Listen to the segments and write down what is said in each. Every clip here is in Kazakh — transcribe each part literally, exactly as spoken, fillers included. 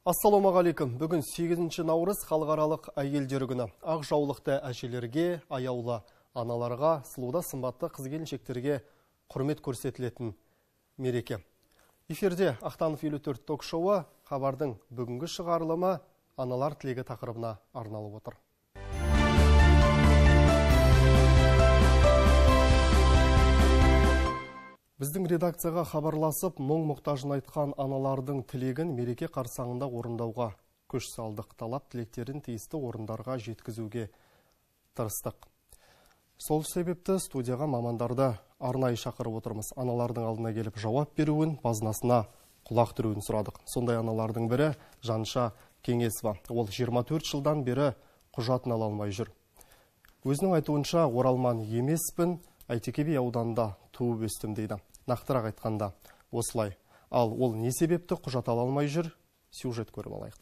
Ассалаумағалейкум. Бүгін сегізінші наурыз халықаралық әйелдер күні. Ақ жаулықты әжелерге, аяулы аналарға, сұлуда сымбатты қыз-келіншектерге құрмет көрсетілетін мереке. Эфирде Ақтанов елу төрт ток-шоуы хабардың бүгінгі шығарылымы аналар тілегі тақырыбына арналып отыр. Біздің редакцияға хабарласып, мұң-мұқтажын айтқан аналардың тілегін мереке қарсаңында орындауға күш салдық. Талап тілектерін тиісті орындарға жеткізуге тырыстық. Сол себепті студияға мамандарды арнайы шақырып отырмыз. Аналардың алдына келіп жауап беруін, базынасына құлақ түруін сұрадық. Сондай аналардың бірі Жанша Кеңесова. Ол жиырма төрт жылдан бері құжатын ала алмай жүр. Өзінің айтуынша, оралман емеспін, Әйтеке би ауданында туып өстім дейді. Нақтырақ айтқанда осылай. Ал ол не себепті құжат ала алмай жүр? Сюжет көріп алайық.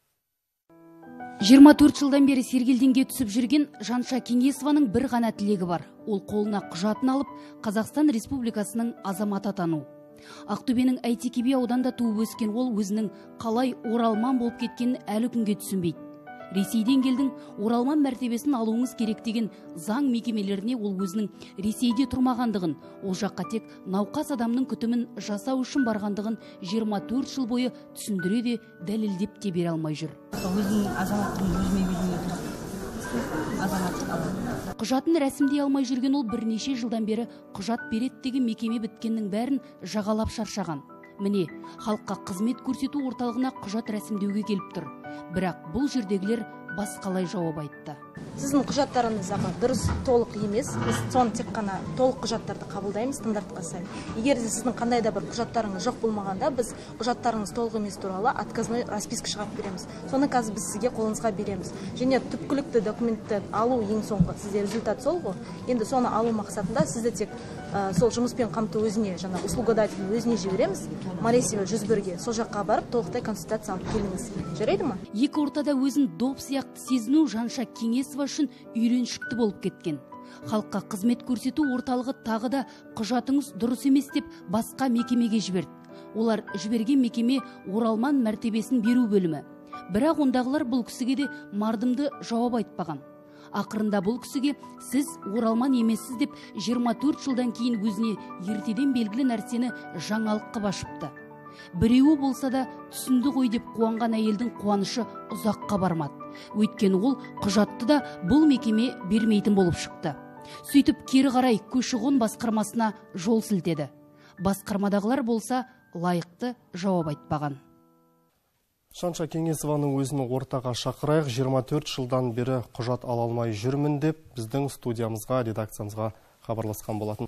жиырма төрт жылдан бері Сергелденге түсіп жүрген Жанша Кеңесованың бір ғана тілегі бар. Ол қолына құжатын алып, Қазақстан Республикасының азаматы атану. Ақтөбенің Әйтеке би ауданында туып өскен ол өзінің қалай оралман болып кеткенін әлі күнге түсінбейді. Ресейден келдің, оралман мәртебесін алуыңыз керек деген заң мекемелеріне ол өзінің Ресейде тұрмағандығын, ол жаққа тек науқас адамның күтімін жасау үшін барғандығын жиырма төрт жыл бойы түсіндіре де дәлелдеп те бере алмай жүр. Өзінің азаматтың өзіме беруге азаматтық Құжатын рәсімдей алмай жүрген ол бірнеше жылдан бері құжат берет деген мекеме біткеннің бәрін жағалап шаршаған. Міне, халыққа қызмет көрсету орталығына құжат рәсімдеуге келіп тұр. Бірақ бұл жердегілер басқалай жауап айтты. Сіздің құжаттарыңыз аға дұрыс толық емес. Біз соны тек қана толық құжаттарды қабылдаймыз стандартқа сай. Егер де сіздің қандай да бір құжаттарыңыз жоқ болмағанда, біз құжаттарыңыз толық емес туралы отказной расписка шығарып береміз. Соны қазір біз сізге қолыңызға береміз. Және түпкілікті документті алу ең соңғы сізде результат сол ғой. Енді соны алу мақсатында сізді тек ә, сол жұмыспен қамту өзіне, жаңа услугодатель өзіне жібереміз. Маресева жүз бірге сол жаққа барып толықтай консультация алып келіңіз. Жарайды ма? Екі ортада өзін доп сияқты сезіну Жанша Кеңесова үшін үйреншікті болып кеткен. Халыққа қызмет көрсету орталығы тағы да құжатыңыз дұрыс емес деп басқа мекемеге жіберді. Олар жіберген мекеме оралман мәртебесін беру бөлімі. Бірақ ондағылар бұл кісіге де мардымды жауап айтпаған. Ақырында бұл кісіге сіз оралман емессіз деп жиырма төрт жылдан кейін өзіне ертеден белгілі нәрсені жаңалық қып ашыпты. Біреуі болса да түсінді ғой деп қуанған әйелдің қуанышы ұзаққа бармады. Өйткені ол құжатты да бұл мекеме бермейтін болып шықты. Сөйтіп кері қарай көші-қон басқармасына жол сілтеді. Басқармадағылар болса лайықты жауап айтпаған. Жанша Кеңесованың өзінің ортаға шақырайық. жиырма төрт жылдан бері құжат ала алмай жүрмін деп біздің студиямызға, редакциямызға хабарласқан болатын.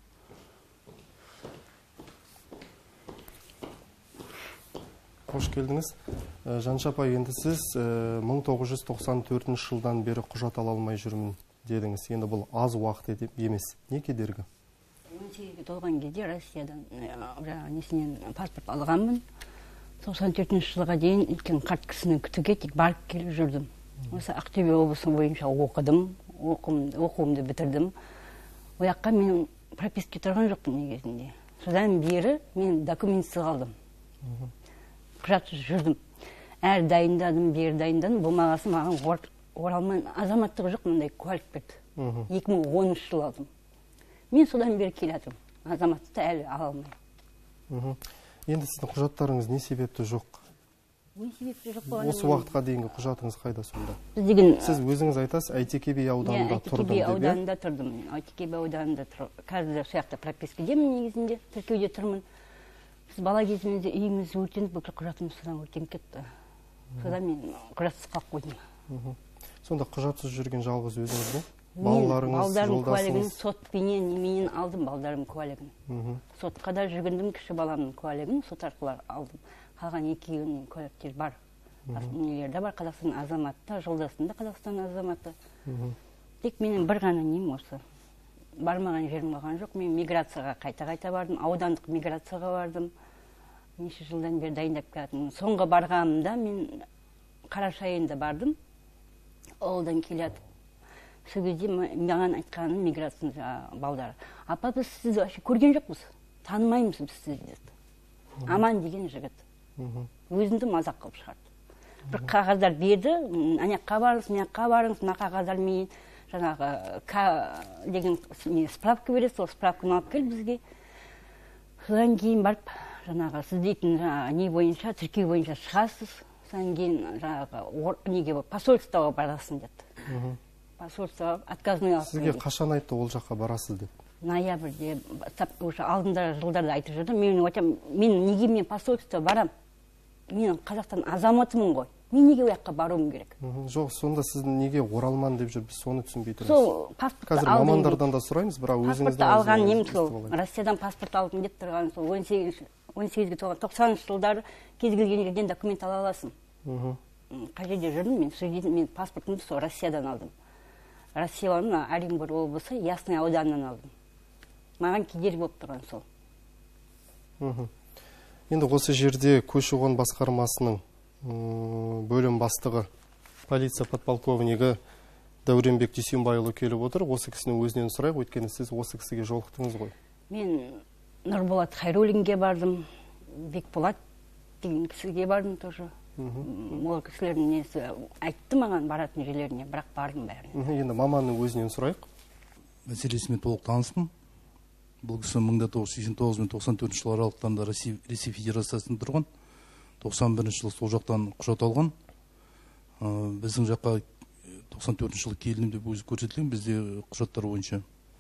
Қош келдіңіз. Жанша апай, енді сіз мың тоғыз жүз тоқсан төртінші жылдан бері құжат ала алмай жүрмін дедіңіз. Енді бұл аз уақыт емес. Не кедергі? он сегізге толған кезде Россиядан несінен паспорт алғанмын. тоқсан төртінші жылға дейін үлкен қарт кісінің күтуге тек барып келіп жүрдім. Осы Ақтөбе облысы бойынша оқыдым, оқуымды бітірдім. Ояққа мен прописка тұрған жоқпын негізінде. Содан бері мен документсіз қалдым. Құжатсыз жүрдім. Әр дайындадым, бер дайындадым. Болмағасы маған оралман азаматтығы жоқ мындай куәлік берді. екі мың оныншы жыл алдым. Мен содан бері келатым. Азаматты әлі ала алмай. Енді сіздің құжаттарыңыз не себепті жоқ? Не себепті жоқ болғаны? Осы уақытқа дейінгі құжатыңыз қайда сонда? Деген Сіз өзіңіз айтасыз, Әйтеке би ауданында тұрдым деп. Әйтеке би ауданында тұрдым. Әйтеке би ауданында тұрдым. Қазір сояқта пропискадемін негізінде, тіркеуде тұрмын. Біз бала кезімізде үйіміз өртеніп, бүкіл құжатымыз содан өртеніп кетті. Содан мен құжатсыз қалып қойдым. Сонда құжатсыз жүрген жалғыз өзіңіз бе? Балаларыңыз, жолдасыңыз? Сотпенен, неменен алдым балдарым куәлігін. Сотқа да жүргендім, кіші баламның куәлігін сот арқылы алдым. Қалған екеуінің куәліктер бар. Нелерде бар, Қазақстан азаматы, жолдасында Қазақстан азаматы. Тек менің бір ғана нем осы. Бармаған жерім қалған жоқ. Мен миграцияға қайта-қайта бардым, аудандық миграцияға бардым. Неше жылдан бері дайындап келатым. Соңғы барғанымда мен Қараша айында бардым. Ауылдан келатып. Сол кезде маған айтқаным миграцияның балдары. Апа, біз сізді көрген жоқпыз. Танымаймыз біз сізді. Аман деген жігіт. Өзімді мазақ қылып шығарды. Бір қағаздар берді, ана жаққа барыңыз, мына жаққа барыңыз, мына қағаздармен жаңағы К деген справка береді, сол справканы алып кел бізге. Содан кейін барып, жаңағы сіз дейтін не бойынша, тіркеу бойынша шығасыз. Содан кейін жаңағы неге посольствоға барасың деді. Посольствоға отказной алып. Сізге қашан айтты ол жаққа барасыз деп? Ноябрьде, уже алдында жылдарда айтып жүрді. Мен айтам, мен неге мен посольствоға барам? Мен Қазақстан азаматымын ғой. Мен неге ол жаққа баруым керек? Жоқ, сонда сіз неге оралман деп жүр, біз соны түсінбей тұрмыз. Сол паспортты қазір мамандардан да сұраймыз, бірақ өзіңіздің паспортты алған нем сол Россиядан паспорт алдым деп тұрған сол он сегізге толған тоқсаныншы жылдары кез келген жерден документ ала аласың. Қай жерде жүрдім мен, сол кезде мен паспортымды сол Россиядан алдым. Россияның Оренбур облысы Ясный ауданынан алдым. Маған кедергі болып тұрған сол. Енді осы жерде көші-қон басқармасының бөлім бастығы, полиция подполковнигі Дәуренбек Дүйсенбайұлы келіп отыр. Осы кісінің өзінен сұрайық, өйткені сіз осы кісіге жолықтыңыз ғой. Мен Нұрболат Хайруллинге бардым, Бекболат деген кісіге бардым тоже. Ол кісілердің несі айтты маған баратын жерлеріне, бірақ бардым бәріне. Енді маманның өзінен сұрайық. Мәселесімен толық таныспын. Бұл кісі мың тоғыз жүз сексен тоғыз мен тоқсан төртінші жылы аралықтарында Ресей Федерациясында тұрған. тоқсан бірінші жылы сол жақтан құжат алған. Біздің жаққа тоқсан төртінші жылы келдім деп өзі көрсетілген бізде құжаттар бойынша.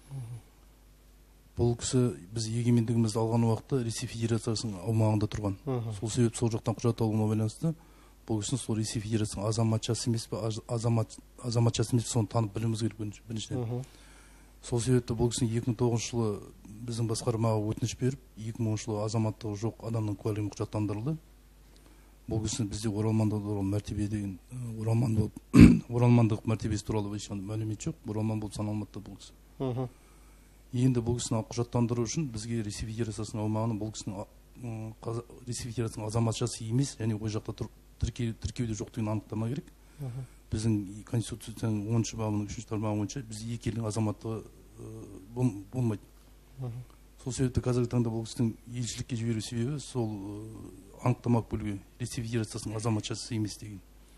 Бұл кісі біз егемендігімізді алған уақытта Ресей Федерациясының аумағында тұрған. Сол себеп сол жақтан құжат алуына байланысты бұл кісінің сол Ресей Федерациясының азаматшасы емес пе, азаматшасы емес пе, соны танып білуіміз керек біріншіден. Сол себепті бұл кісінің екі мың тоғызыншы жылы біздің басқармаға өтініш беріп, екі мың оныншы жылы азаматтығы жоқ адамның куәлігін құжаттандырылды. Бұл кісінің бізде оралмандық мәртебе деген оралмандық мәртебесі туралы ешқандай мәлімет жоқ. Оралман болып саналмады бұл кісі. Енді бұл кісіні құжаттандыру үшін бізге Ресей Федерациясының аумағының бұл кісінің Ресей Федерациясының азаматшасы емес, және ол жақта тіркеуде жоқ деген анықтама керек. Біздің Конституцияның оныншы бабының үшінші тармағы бойынша біз екі елдің азаматтығы болмайды. Сол себепті қазіргі таңда бұл кісінің елшілікке жіберу себебі сол анықтама бөлуге Ресей Федерациясының азаматшасы емес деген.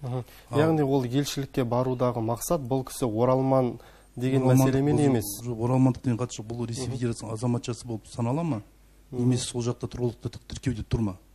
Яғни ол елшілікке барудағы мақсат бұл кісі оралман деген мәселемен емес. Оралмандық деген қатысы жоқ. Бұл Ресей Федерациясының азаматшасы болып санала ма? Немесе сол жақта тұрғылықты тіркеуде тұр ма?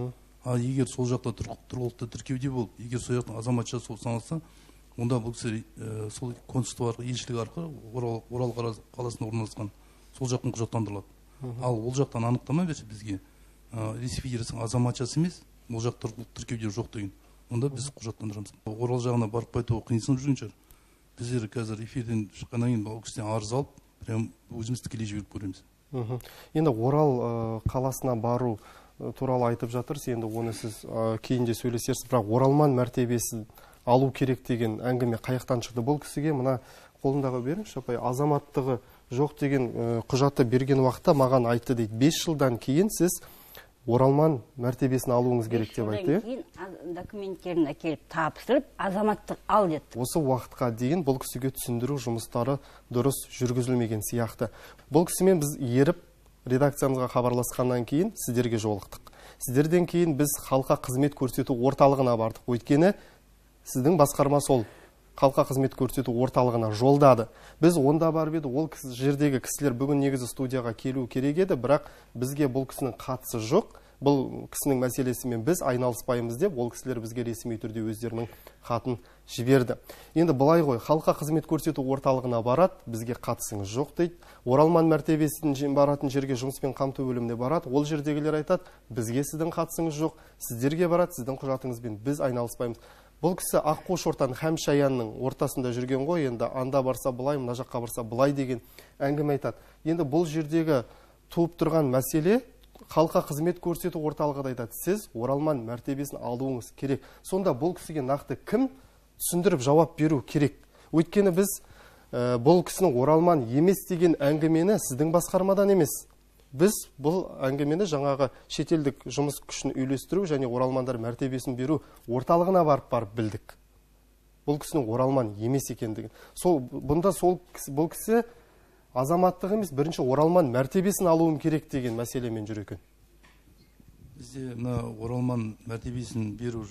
А егер сол жақта тұрғылықты тіркеуде болып, егер сол жақтың азаматшасы болып саналса, онда бұл кісі сол консульство арқылы, елшілік арқылы Орал қаласында орналасқан сол жақтың құжаттандырылады. Ал ол жақтан анықтама берсе бізге Ресей Федерациясының азаматшасы емес, ол жақ тіркеуде жоқ деген, онда біз құжаттандырамыз. Орал жағына барып қайтуға қиынсынып жүрген шығар. Біздер қазір эфирден шыққаннан кейін бұл кісіден арыз алып, прям өзіміз тікелей жіберіп көреміз. Енді Орал қаласына бару туралы айтып жатырсыз, енді оны сіз кейінде сөйлесерсіз, бірақ оралман мәртебесін алу керек деген әңгіме қаяқтан шықты? Бұл кісіге мына қолындағы беріңізші апай, азаматтығы жоқ деген құжатты берген уақытта маған айтты дейді, бес жылдан кейін сіз оралман мәртебесін алуыңыз керек деп айтты. бес жылдан кейін документтерін әкеліп тапсырып, азаматтық ал деді. Осы уақытқа дейін бұл кісіге түсіндіру жұмыстары дұрыс жүргізілмеген сияқты. Бұл кісімен біз еріп редакциямызға хабарласқаннан кейін сіздерге жолықтық. Сіздерден кейін біз халыққа қызмет көрсету орталығына бардық. Өйткені сіздің басқарма сол халыққа қызмет көрсету орталығына жолдады. Біз онда барып еді, ол жердегі кісілер бүгін негізі студияға келу керек еді, бірақ бізге бұл кісінің қатысы жоқ. Бұл кісінің мәселесімен біз айналыспаймыз деп, ол кісілер бізге ресми түрде өздерінің хатын жіберді. Енді былай ғой, халыққа қызмет көрсету орталығына барады, бізге қатысыңыз жоқ дейді. Оралман мәртебесін баратын жерге жұмыспен қамту бөліміне барады, ол жердегілер айтады, бізге сіздің қатысыңыз жоқ, сіздерге барады, сіздің құжатыңызбен біз айналыспаймыз. Бұл кісі Аққу Шортан һәм Шаянның ортасында жүрген ғой, енді анда барса былай, мына жаққа барса былай деген әңгіме айтады. Енді бұл жердегі туып тұрған мәселе халыққа қызмет көрсету орталығы да айтады, сіз оралман мәртебесін алуыңыз керек. Сонда бұл кісіге нақты кім түсіндіріп жауап беру керек? Өйткені біз бұл кісінің оралман емес деген әңгімені сіздің басқармадан емес, біз бұл әңгімені жаңағы шетелдік жұмыс күшін үйлестіру және оралмандар мәртебесін беру орталығына барып барып білдік. Бұл кісінің оралман емес екендігін. Сол бұнда сол бұл кісі азаматтығы емес, бірінші оралман мәртебесін алуым керек деген мәселемен жүр екен. Бізде мына оралман мәртебесін беру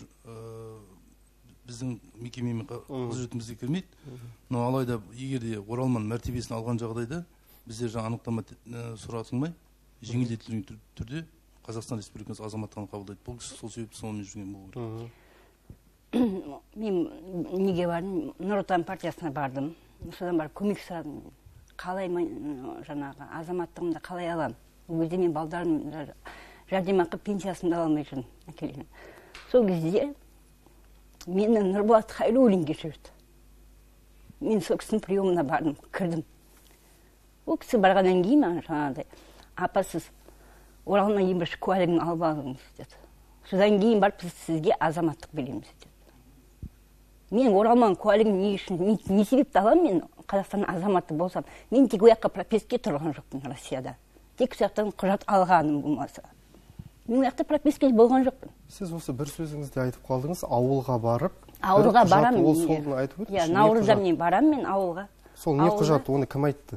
біздің мекемемен құзыретімізге кірмейді. Но алайда егер де оралман мәртебесін алған жағдайда бізде жаңа анықтама сұратылмай жеңілдетілген түрде Қазақстан Республикасы азаматтығын қабылдайды. Бұл кісі сол себепті сонымен жүрген болу керек. Мен неге бардым? Нұр Отан партиясына бардым. Содан барып көмек сұрадым. Қалай жаңағы азаматтығымды қалай аламын? Ол кезде мен балдарым жәрдемақы пенсиясымды ала алмай жүрдім. Сол кезде мені Нұрболат Хайруллинге жүрді. Мен сол кісінің приемына бардым, кірдім. Ол кісі барғаннан кейін маған жаңағыдай, апа сіз Оралман ең бірінші куәлігін алып алыңыз деді. Содан кейін барып біз сізге азаматтық береміз деді. Мен Оралман куәлігін не үшін, не себепті аламын мен Қазақстанның азаматы болсам, мен тек ол жаққа пропискаға тұрған жоқпын Россияда. Тек сол жақтан құжат алғаным болмаса. Мен ол жақта пропискаға болған жоқпын. Сіз осы бір сөзіңізде айтып қалдыңыз, ауылға барып, ауылға барамын. Ол соны айтып өтіңізші. Иә, наурызда мен барамын мен ауылға. Сол не құжат, оны кім айтты?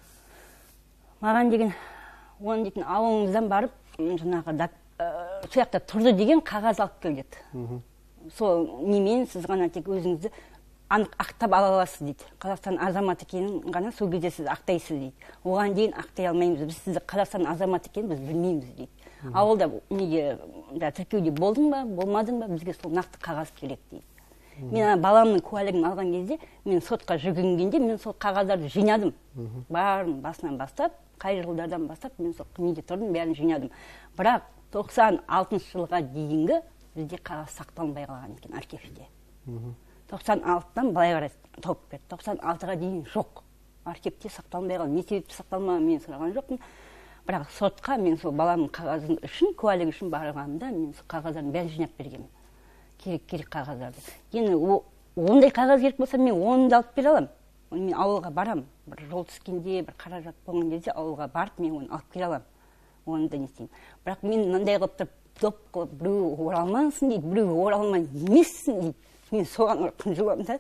Маған деген, оны дейтін ауылыңыздан барып, жаңағы сол жақта тұрды деген қағаз алып кел деді. Сол немен сіз ғана тек өзіңізді анық ақтап ала аласыз дейді. Қазақстан азаматы екенін ғана сол кезде сіз ақтайсыз дейді. Оған дейін ақтай алмаймыз. Біз сізді Қазақстан азаматы екенін біз білмейміз дейді. Ауылда неге тіркеуде болдың ба, болмадың ба, бізге сол нақты қағаз керек дейді. Мен баламның куәлігін алған кезде, мен сотқа жүгінгенде, мен сол қағаздарды жинадым. Барын басынан бастап, қай жылдардан бастап, мен сол неде тұрдым, бәрін жинадым. Бірақ тоқсан алтыншы жылға дейінгі бізде қағаз сақталынбай қалған екен архивте. тоқсан алтыдан былай қарай тауып берді. тоқсан алтыға дейін жоқ. Архивте сақталынбай қалған. Не себепті сақталмаған мен сұраған жоқпын. Бірақ сотқа мен сол баламның қағазын үшін, куәлігі үшін барғанымда мен сол қағаздарын бәрін жинап бергенмін. Керек-керек қағаздарды. Енді ондай қағаз керек болса, мен оны да алып бере аламын. Мен ауылға барам. Бір жол түскенде, бір қаражат болған кезде ауылға барып, мен оны алып келе аламын. Оны да не істеймін. Бірақ мен мынандай қылып тұрып, доп қылып, біреу оралмансың дейді, біреу оралман емессің дейді. Мен соған қынжыламын да.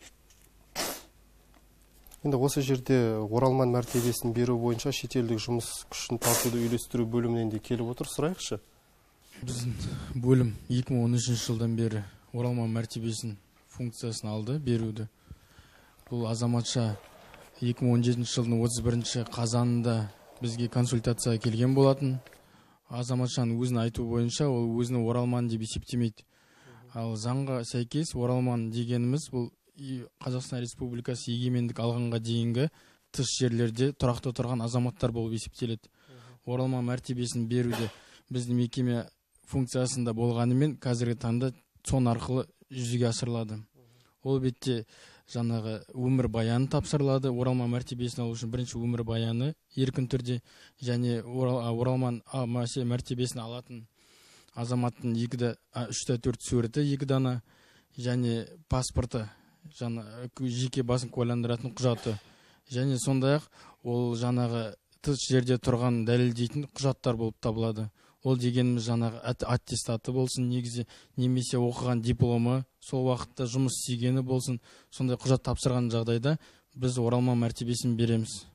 Енді осы жерде оралман мәртебесін беру бойынша шетелдік жұмыс күшін тартуды үйлестіру бөлімінен де келіп отыр, сұрайықшы. Біздің бөлім екі мың он үшінші жылдан бері оралман мәртебесін функциясын алды, беруді. Бұл азаматша екі мың он жетінші жылдың отыз бірінші қазанында бізге консультацияға келген болатын. Азаматшаның өзін айту бойынша ол өзіні оралман деп есептемейді. Ал заңға сәйкес оралман дегеніміз бұл Қазақстан Республикасы егемендік алғанға дейінгі тыс жерлерде тұрақты тұрған азаматтар болып есептеледі. Оралман мәртебесін беруде біздің мекеме функциясында болғанымен қазіргі таңда сон арқылы жүзеге асырылады. Ол бетте жаңағы өмір баяны тапсырылады. Оралман мәртебесін алу үшін бірінші өмір баяны еркін түрде және оралман мәртебесін алатын азаматтың үш те төрт суреті екі дана және паспорты, жеке басын куәландыратын құжаты және сондай-ақ ол жаңағы тыс жерде тұрған дәлелдейтін құжаттар болып табылады. Ол дегеніміз жаңағы аттестаты болсын, негізі немесе оқыған дипломы, сол уақытта жұмыс істегені болсын, сондай құжат тапсырған жағдайда біз оралман мәртебесін береміз.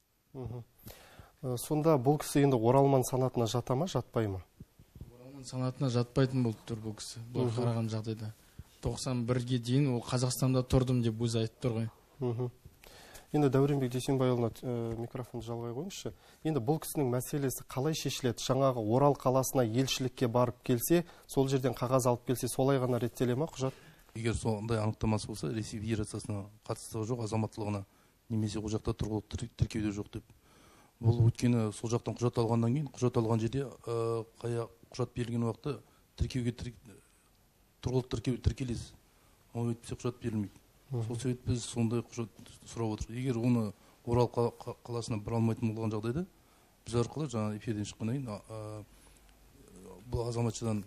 Сонда бұл кісі енді оралман санатына жата ма, жатпай ма? Оралман санатына жатпайтын болып тұр бұл кісі, бұл қараған жағдайда. тоқсан бірге дейін ол Қазақстанда тұрдым деп өзі айтып тұр ғой. Енді Дәуренбек Дүйсенбайұлына микрофонды жалғай қойыңызшы. Енді бұл кісінің мәселесі қалай шешіледі? Жаңағы Орал қаласына елшілікке барып келсе, сол жерден қағаз алып келсе, солай ғана реттеле ма құжат? Егер сондай анықтамасы болса, Ресей Федерациясына қатыстығы жоқ, азаматтылығына немесе ол жақта тұрғылықты тіркеуде жоқ деп. Бұл өткені сол жақтан құжат алғаннан кейін, құжат алған жерде қая құжат берілген уақытта тіркеуге тұрғылықты тіркеу тіркелесіз. Ол өтпесе құжат берілмейді. Сол себеп біз сондай құжат сұрап отырмыз. Егер оны Орал қаласына бір алмайтын болған жағдайда, біз арқылы жаңа эфирден шыққаннан кейін бұл азаматшадан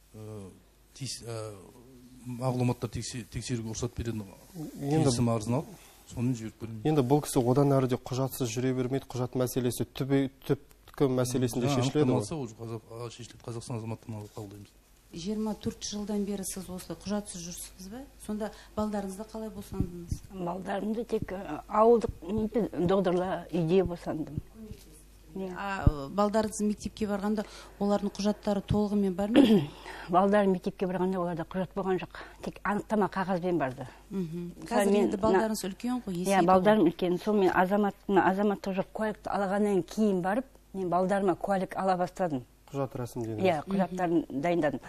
мағлұматтар тексеруге рұқсат беретін келісім арызын алып, соны жіберіп береміз. Енді бұл кісі одан әрі де құжатсыз жүре бермейді, құжат мәселесі түпкі мәселесінде шешіледі ғой. Шешіледі, Қазақстан азаматтығын алып қабылдаймыз. жиырма төрт жылдан бері сіз осы құжатсыз жүрсіз бе? Сонда балдарыңызды қалай босандыңыз? Балдарымды тек ауылдық доғдырла үйде босандым. Балдарыңыз мектепке барғанда олардың құжаттары толығымен бар ма? Балдарым мектепке барғанда оларда құжат болған жоқ. Тек анықтама қағазбен барды. Қазір енді балдарыңыз үлкен ғой? Иә, балдарым үлкен. Сол мен азаматтық жоқ куәлікті алғаннан кейін барып, мен балдарыма куәлік ала бастадым. Құжат рәсімдедіңіз? Иә, құжаттарын дайындадым.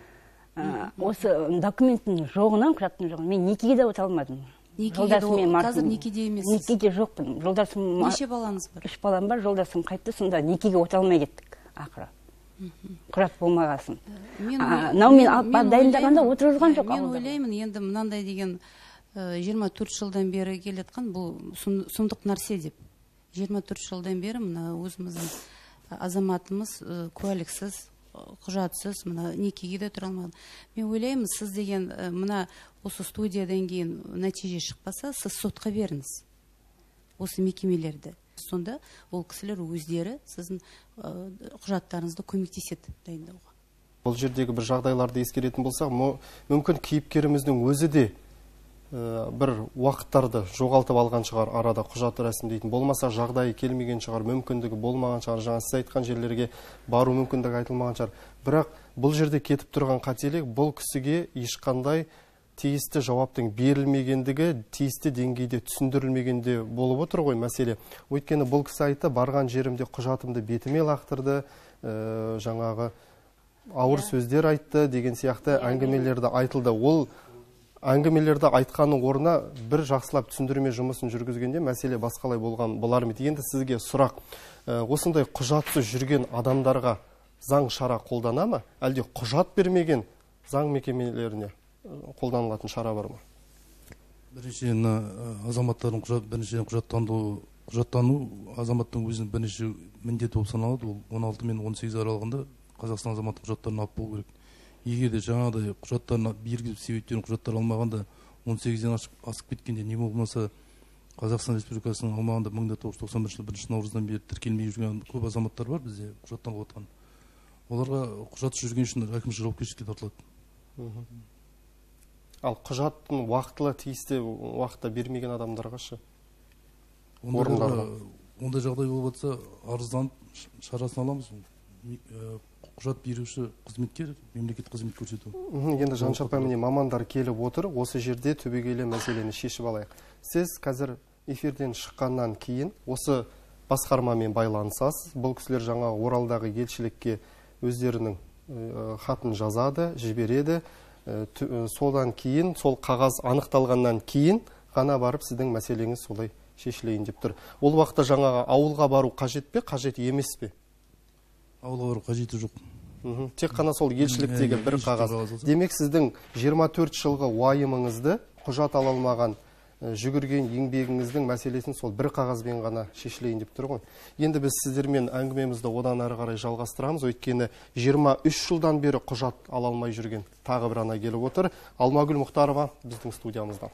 Осы документтің жоғынан, құжаттың жоғынан мен некеге де өте алмадым. Қазір некеде емес? Некеде жоқпын. Неше балаңыз бар? Үш балам бар, жолдасым қайтты, сонда некеге өте алмай кеттік, ақыры. Құжат болмағасын. Нау мен алып дайындағанда отырғызған жоқ. Мен ойлаймын, енді мынандай деген жиырма төрт жылдан бері келетқан бұл сұмдық нәрсе деп. жиырма төрт жылдан бері мына өзіміздің азаматымыз куәліксіз, құжатсыз, мына некеге де тұра алмады. Мен ойлаймын, сіз деген мына осы студиядан кейін нәтиже шықпаса, сіз сотқа беріңіз осы мекемелерді. Сонда ол кісілер өздері сіздің құжаттарыңызды көмектеседі дайындауға. Бұл жердегі бір жағдайларды ескеретін болсақ, мүмкін кейіпкеріміздің өзі де бір уақыттарды жоғалтып алған шығар, арада құжаты рәсімдейтін. Болмаса жағдайы келмеген шығар, мүмкіндігі болмаған шығар, жаңа сіз айтқан жерлерге бару мүмкіндігі айтылмаған шығар. Бірақ бұл жерде кетіп тұрған қателік, бұл кісіге ешқандай тиісті жауаптың берілмегендігі, тиісті деңгейде түсіндірілмегенде болып отыр ғой мәселе. Өйткені бұл кісі айтты, барған жерімде құжатымды бетіме лақтырды, жаңағы ауыр сөздер айтты деген сияқты әңгімелерді айтылды. Ол әңгімелерді айтқанның орнына бір жақсылап түсіндірме жұмысын жүргізгенде мәселе басқалай болған болар ма? Енді сізге сұрақ, осындай құжатсыз жүрген адамдарға заң шара қолдана ма? Әлде құжат бермеген заң мекемелеріне қолданылатын шара бар ма? Біріншіден азаматтардың біріншіден құжаттану азаматтың өзінің бірінші міндеті болып саналады. Ол он алты мен он сегіз аралығында Қазақстан азаматтық құжаттарын алып болу керек. Егер де жаңағыдай құжаттарын белгілі себептерін құжаттар алмағанда он сегізден асып кеткенде не болмаса Қазақстан Республикасының аумағында мың тоғыз жүз тоқсан бірінші жылы бірінші наурыздан бері тіркелмей жүрген көп азаматтар бар бізде құжаттан отқан. Оларға құжатсыз жүрген үшін әкімшілік жауапкершілікке тартылады. Ал құжаттың уақытылы тиісті уақытта бермеген адамдарға ше? Ондай жағдай болып жатса арызданып шарасын аламыз. Құжат беруші қызметкер мемлекет қызмет көрсету. Енді Жаншар апай, мамандар келіп отыр, осы жерде түбегейлі мәселені шешіп алайық. Сіз қазір эфирден шыққаннан кейін осы басқармамен байланысасыз. Бұл кісілер жаңа Оралдағы елшілікке өздерінің хатын жазады, жібереді. Содан кейін, сол қағаз анықталғаннан кейін ғана барып сіздің мәселеңіз солай шешілейін деп тұр. Ол уақытта жаңағы ауылға бару қажет пе, қажет емес пе? Ауылға бару қажеті жоқ. Тек қана сол елшіліктегі бір қағаз. Демек сіздің жиырма төрт жылғы уайымыңызды, құжат ала алмаған жүгірген еңбегіңіздің мәселесін сол бір қағазбен ғана шешілейін деп тұр ғой. Енді біз сіздермен әңгімемізді одан әрі қарай жалғастырамыз. Өйткені жиырма үш жылдан бері құжат ала алмай жүрген тағы бір ана келіп отыр. Алмагүл Мұхтарова біздің студиямызда.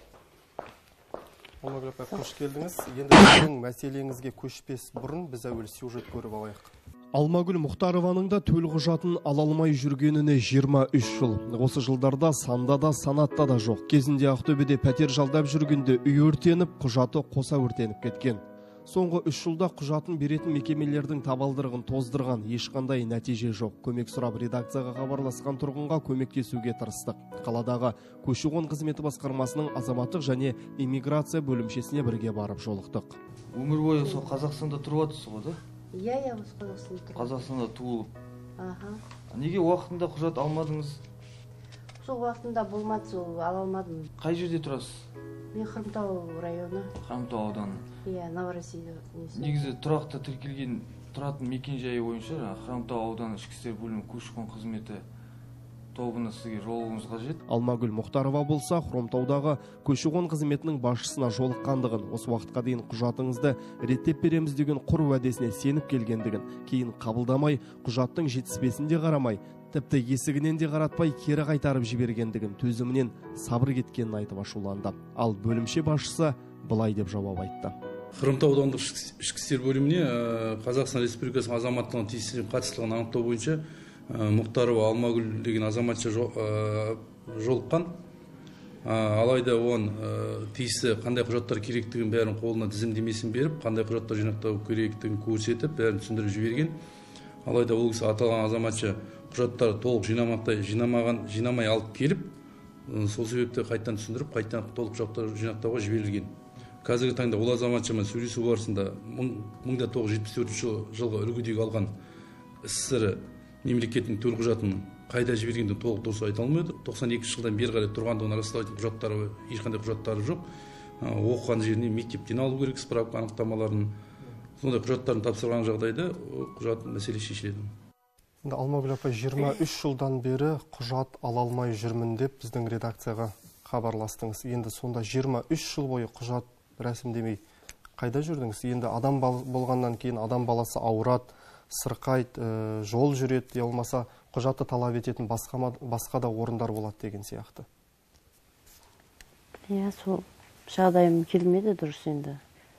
Алмагүл апай, қош келдіңіз. Енді біздің мәселеңізге көшпес бұрын біз әуелі сюжет көріп алайық. Алмагүл Мұхтарованың да төлқұжатын ала алмай жүргеніне жиырма үш жыл. Осы жылдарда санда да санатта да жоқ. Кезінде Ақтөбеде пәтер жалдап жүргенде үй өртеніп, құжаты қоса өртеніп кеткен. Соңғы үш жылда құжатын беретін мекемелердің табалдырығын тоздырған, ешқандай нәтиже жоқ. Көмек сұрап редакцияға хабарласқан тұрғынға көмектесуге тырыстық. Қаладағы көші-қон қызметі басқармасының азаматтық және иммиграция бөлімшесіне бірге барып жолықтық. Өмір бойы сол Қазақстанда тұрып жатырсыз ғой, да? Иә, иә, осы Қазақстанда тұрып. Қазақстанда туылып. Аха. Неге уақытында құжат алмадыңыз? Сол уақытында болмады, сол ала алмадым. Қай жерде тұрасыз? Мен Хромтау районы. Хромтау ауданы. Иә, Новороссия. Негізі тұрақты тіркелген тұратын мекен жайы бойынша Хромтау ауданы ішкі істер бөлімі көші-қон қызметі тобына сізге жолығуыңыз қажет. Алмагүл Мұхтарова болса, Хромтаудағы көші-қон қызметінің басшысына жолыққандығын, осы уақытқа дейін құжатыңызды реттеп береміз деген құр уәдесіне сеніп келгендігін, кейін қабылдамай, құжаттың жетіспесінде қарамай, тіпті есігінен де қаратпай кері қайтарып жібергендігін, төзімінен сабыр кеткенін айтып ашуланды. Ал бөлімше басшысы былай деп жауап айтты. Хромтау аудандық ішкі істер бөліміне Қазақстан Республикасының азаматтығына тиісті қатыстылығын анықтау бойынша Мұхтарова Алмагүл деген азаматша жолыққан. алайда оған тиісті қандай құжаттар керектігін бәрін қолына тізімдемесін беріп, қандай құжаттар жинақтау керектігін көрсетіп, бәрін түсіндіріп жіберген. Алайда ол кісі аталған азаматша құжаттар толық жинамақтай жинамаған, жинамай алып келіп, сол себепті қайттан түсіндіріп, қайттан толық құжаттар жинақтауға жіберілген. Қазіргі таңда ол азаматшамен сөйлесу барысында мың тоғыз жүз жетпіс төртінші жылғы үлгідегі алған СССР мемлекетінің төлқұжатын қайда жібергенде толық дұрыс айта алмайды. тоқсан екінші жылдан бері қарай тұрғандығын растайтын құжаттары, ешқандай құжаттары жоқ. Оқыған жеріне мектептен алу керек справка анықтамаларын. Сондай құжаттарын тапсырған жағдайда құжат мәселе шешіледі. Алмагүл апай, жиырма үш жылдан бері құжат ала алмай жүрмін деп біздің редакцияға хабарластыңыз. Енді сонда жиырма үш жыл бойы құжат рәсімдемей қайда жүрдіңіз? Енді адам болғаннан кейін адам баласы ауырады, сырқайт, жол жүреді, болмаса құжатты талап ететін басқа да орындар болады деген сияқты. Иә, сол жағдайым келмеді дұрыс енді.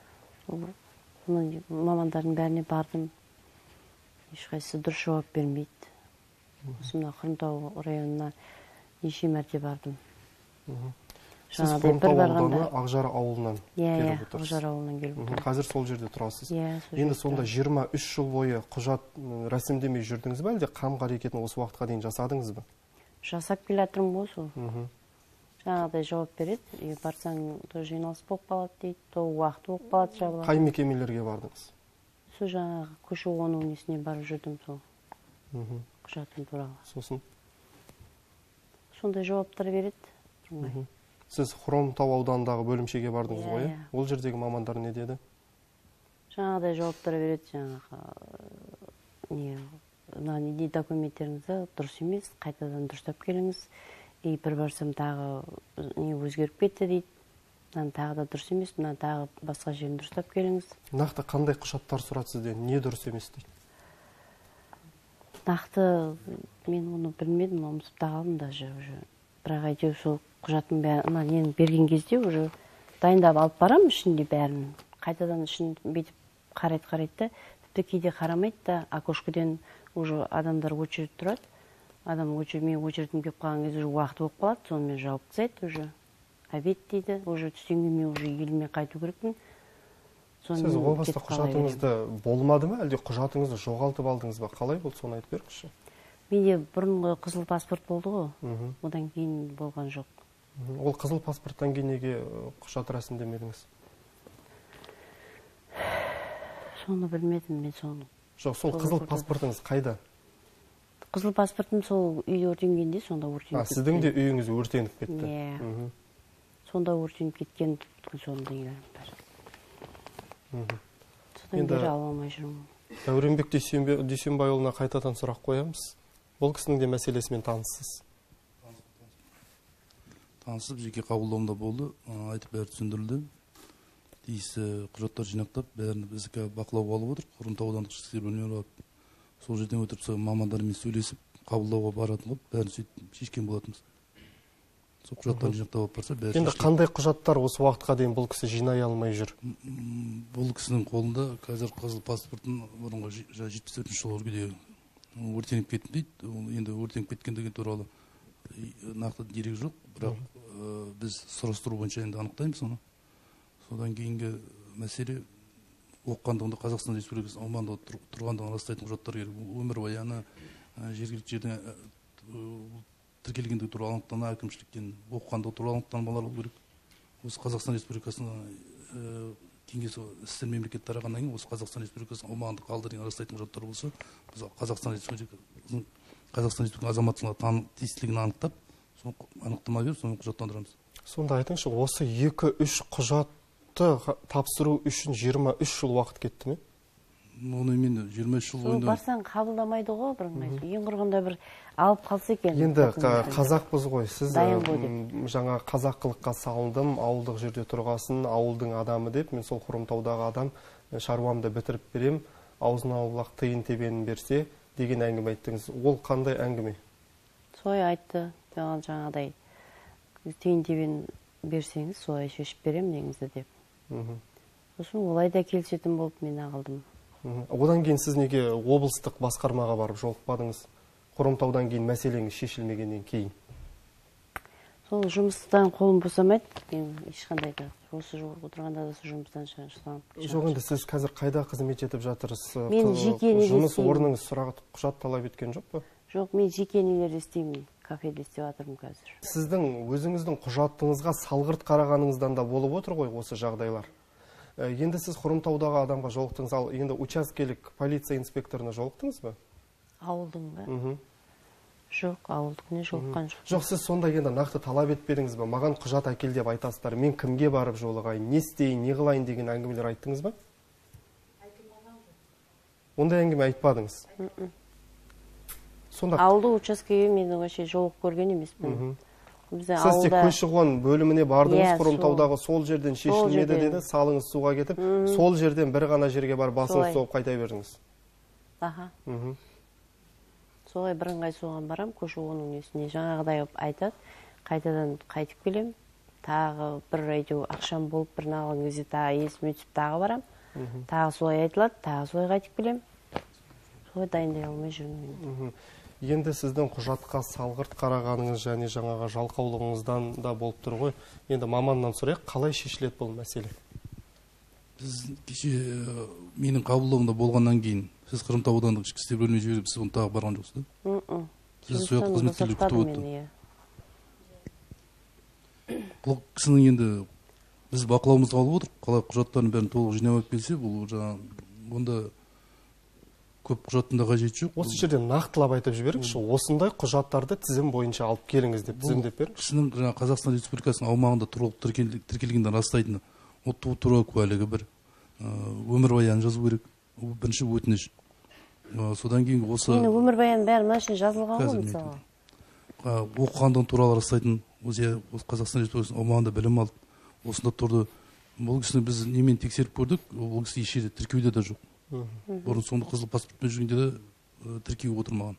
Мамандардың бәріне бардым. Ешқайсысы дұрыс жауап бермейді. Осымда Хромтау районына неше мәрте бардым. Сіз Хромтау ауданы Ақжар ауылынан келіп отырсыз. Ақжар ауылынан келіп отырсыз. Қазір сол жерде тұрасыз. Иә. Енді сонда жиырма үш жыл бойы құжат рәсімдемей жүрдіңіз бе, әлде қам қарекетін осы уақытқа дейін жасадыңыз ба? Жасап келе жатырмын ғой сол. Жаңағыдай жауап береді, барсаң жиналыс болып қалады дейді, то уақыт болып қалады жабылады. Қай мекемелерге бардыңыз? Сол жаңағы көші-қон несіне барып жүрдім сол. Құжатым туралы. Сосын? Сондай жауаптар береді. Сіз Хромтау ауданындағы бөлімшеге бардыңыз ғой? Ол жердегі мамандар не деді? Жаңағыдай жауаптар береді, жаңағы не документтеріңізді дұрыс емес, қайтадан дұрыстап келіңіз. И бір барсам тағы не өзгеріп кетті дейді. Тағы да дұрыс емес, мына тағы басқа жерін дұрыстап келіңіз. Нақты қандай құжаттар сұрады сізден? Не дұрыс емес дейді? Нақты мен оны білмедім, ұмытып та қалдым даже уже. Бірақ әйтеуір сол құжаттың бәрін берген кезде уже дайындап алып барам ішінде бәрін. Қайтадан ішін бүйтіп қарайды қарайды да, тіпті кейде қарамайды да, окошкіден уже адамдар очередь тұрады. Адам мен очередім келіп қалған кезде уақыт болып қалады, сонымен жауып тастайды уже. Обед дейді, уже түстен кейін мен уже еліме қайту керекпін. Сіз облыстық құжатыңызды болмады ма, әлде құжатыңызды жоғалтып алдыңыз ба? Қалай болды, соны айтып беріңізші. Менде бұрынғы қызыл паспорт болды ғой, одан кейін болған жоқ. Ол қызыл паспорттан кейін неге құжат рәсімдемедіңіз? Соны білмедім мен соны. Жоқ, сол қызыл паспортыңыз қайда? Қызыл паспортым сол үйде өртенгенде, сонда өртеніп кеткен. Сіздің де үйіңіз өртеніп кетті? Иә. Сонда өртеніп кеткен, сонда үйлерім бар. Содан бері ала алмай жүрмін. Дәуренбек Дүйсенбайұлына қайтадан сұрақ қоямыз. Ол кісінің де мәселесімен таныссыз. Танысып, жеке қабылдауымда болды, айтып бәрі түсіндірілді. Тиісті құжаттар жинақтап, бәрін біздікі бақылауға алып отыр. Хромтау аудандық ішкі істер бөліміне барып, сол жерден өтіп, мамандармен сөйлесіп, қабылдауға баратын қылып, бәрін сөйтіп шешкен болатынбыз. Сол құжаттарын жинақтап алып барса, бәрі шешкен. Енді қандай құжаттар осы уақытқа дейін бұл кісі жинай алмай жүр? Бұл кісінің қолында қазір қызыл паспортын бұрынғы жетпіс төртінші жылғы үлгідегі өртеніп кетті дейді. Енді өртеніп кеткендігі туралы нақты дерек жоқ, бірақ біз сұрастыру бойынша енді анықтаймыз оны. Содан кейінгі мәселе оқығандығында Қазақстан Республикасы аумағында тұрғандығын растайтын құжаттар керек. Өмірбаяны, жергілікті жерде тіркелгендігі туралы анықтама, әкімшіліктен оқығандығы туралы анықтамалар болу керек. Осы Қазақстан Республикасының кеңес істер мемлекет тарағаннан кейін осы Қазақстан Республикасының аумағында қалды деген растайтын құжаттар болса, біз Қазақстан Республикасының Қазақстан Республикасының азаматтығына тиістілігін анықтап, соны анықтама беріп, соны құжаттандырамыз. Сонда айтыңызшы, осы екі-үш құжатты тапсыру үшін жиырма үш жыл уақыт кетті ме? Оны мен жиырма үш жыл ойында... Барсаң қабылдамайды ғой, бірыңғай. Ең құрғанда бір алып қалса екен. Енді қазақпыз ғой, сіз жаңа қазаққылыққа салындым, ауылдық жерде тұрғасын, ауылдың адамы деп, мен сол Хромтаудағы адам, шаруамды бітіріп берем, аузына аулақ тиын тебенін берсе деген әңгіме айттыңыз. Ол қандай әңгіме? Солай айтты, жаңағыдай тиын тебен берсеңіз, солай шешіп берем деңізді деп. Сосын олай да келісетін болып мен ағылдым. Одан кейін сіз неге облыстық басқармаға барып жолықпадыңыз? Хромтаудан кейін мәселеңіз шешілмегеннен кейін. сол жұмыстан қолым босамайды. Мен ешқандай да осы отырғанда да сол жұмыстан шығамын. Жоқ, енді сіз қазір қайда қызмет етіп жатырсыз? Мен жеке неде жұмыс істеймін. орныңыз сұрақ құжат талап еткен жоқ па? Жоқ, мен жеке нелерде істеймін. Кафеде істеп жатырмын қазір. Сіздің өзіңіздің құжатыңызға салғырт қарағаныңыздан да болып отыр ғой осы жағдайлар. Енді сіз Хромтаудағы адамға жолықтыңыз, ал енді учаскелік полиция инспекторына жолықтыңыз ба? Ауылдың ба? Жоқ, ауылдың жолыққан жоқ. Жоқ, сіз сонда енді нақты талап етпедіңіз ба? Маған құжат әкел деп айтасыздар. Мен кімге барып жолығайын, не істейін, не қылайын деген әңгімелер айттыңыз ба? Ондай әңгіме айтпадыңыз. Сонда ауылдық учаскеге мен вообще жолығып көрген емеспін. Сіз тек көші-қон бөліміне бардыңыз, Хромтаудағы сол жерден шешілмеді деді, салыңыз суға кетіп, сол жерден бір ғана жерге барып басыңыз соғып қайта бердіңіз. Аха. Солай бірыңғай соған барам, көші-қонның несіне жаңағыдай айтады, қайтадан қайтып келем. Тағы бір әйтеу ақшам болып бір нағылған кезде тағы есіме түсіп тағы барам. Тағы солай айтылады, тағы солай қайтып келем. Солай дайындай алмай жүрмін. Енді сіздің құжатқа салғырт қарағаныңыз және жаңаға жалқаулығыңыздан да болып тұр ғой. Енді маманнан сұрайық, қалай шешіледі бұл мәселе? Біз кеше менің қабылдауымда болғаннан кейін сіз Хромтау аудандық ішкі істер бөліміне жіберіп, сіз оны тағы барған жоқсыз да? Сіз сол жақта қызметкерлер күтіп отыр. Бұл кісінің енді біз бақылауымызға алып отыр. Қалай құжаттарын бәрін толық жинап алып келсе, бұл жаңағы онда көп құжаттың да қажеті жоқ. Осы жерде нақтылап айтып жіберіңізші, осындай құжаттарды тізім бойынша алып келіңіз деп тізімдеп беріңіз. Кісінің жаңағы Қазақстан Республикасының аумағында тұрғылықты тіркелгенін растайтын отыз туралы куәлігі бір, өмірбаян жазу керек. Бірінші өтініш. Содан кейін осы Мен өмірбаян бәрі машин жазылған ғой мысалы. Оқығандығын туралы растайтын, осы Қазақстан Республикасының аумағында білім алды. Осында тұрды. Бұл кісіні біз немен тексеріп көрдік, ол кісі еш жерде тіркеуде де жоқ. Бұрын соңды қызыл паспортпен жүргенде де тіркеуге отырмаған.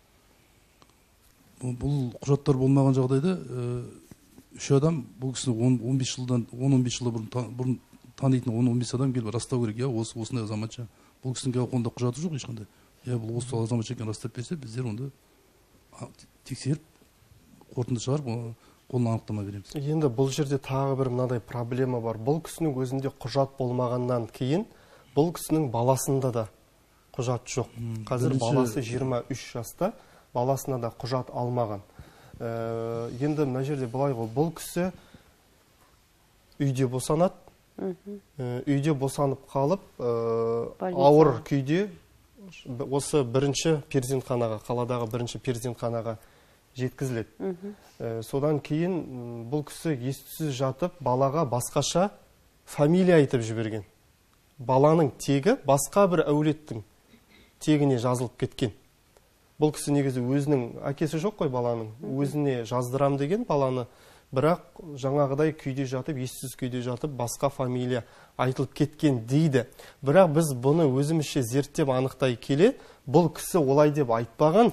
Бұл құжаттар болмаған жағдайда үш адам бұл кісіні он бес жылдан он бес жылда бұрын танитын он бес адам келіп растау керек. Я осы осындай азаматша. Бұл кісінің қолында құжаты жоқ ешқандай. Я бұл осы азаматша екенін растап берсе, біздер онда тексеріп қорытынды шығарып қолына анықтама береміз. Енді бұл жерде тағы бір мынадай проблема бар. Бұл кісінің өзінде құжат болмағаннан кейін бұл кісінің баласында да құжат жоқ. Қазір баласы жиырма үш жаста, баласына да құжат алмаған. Енді мына жерде былай ғой, бұл кісі үйде босанады, үйде босанып қалып, ауыр күйде осы бірінші перзентханаға, қаладағы бірінші перзентханаға жеткізіледі. Содан кейін бұл кісі ес-түссіз жатып, балаға басқаша фамилия айтып жіберген. Баланың тегі басқа бір әулеттің тегіне жазылып кеткен. Бұл кісі негізі өзінің әкесі жоқ қой баланың, өзіне жаздырам деген баланы, бірақ жаңағыдай күйде жатып, ессіз күйде жатып, басқа фамилия айтылып кеткен дейді. Бірақ біз бұны өзімізше зерттеп анықтай келе, бұл кісі олай деп айтпаған,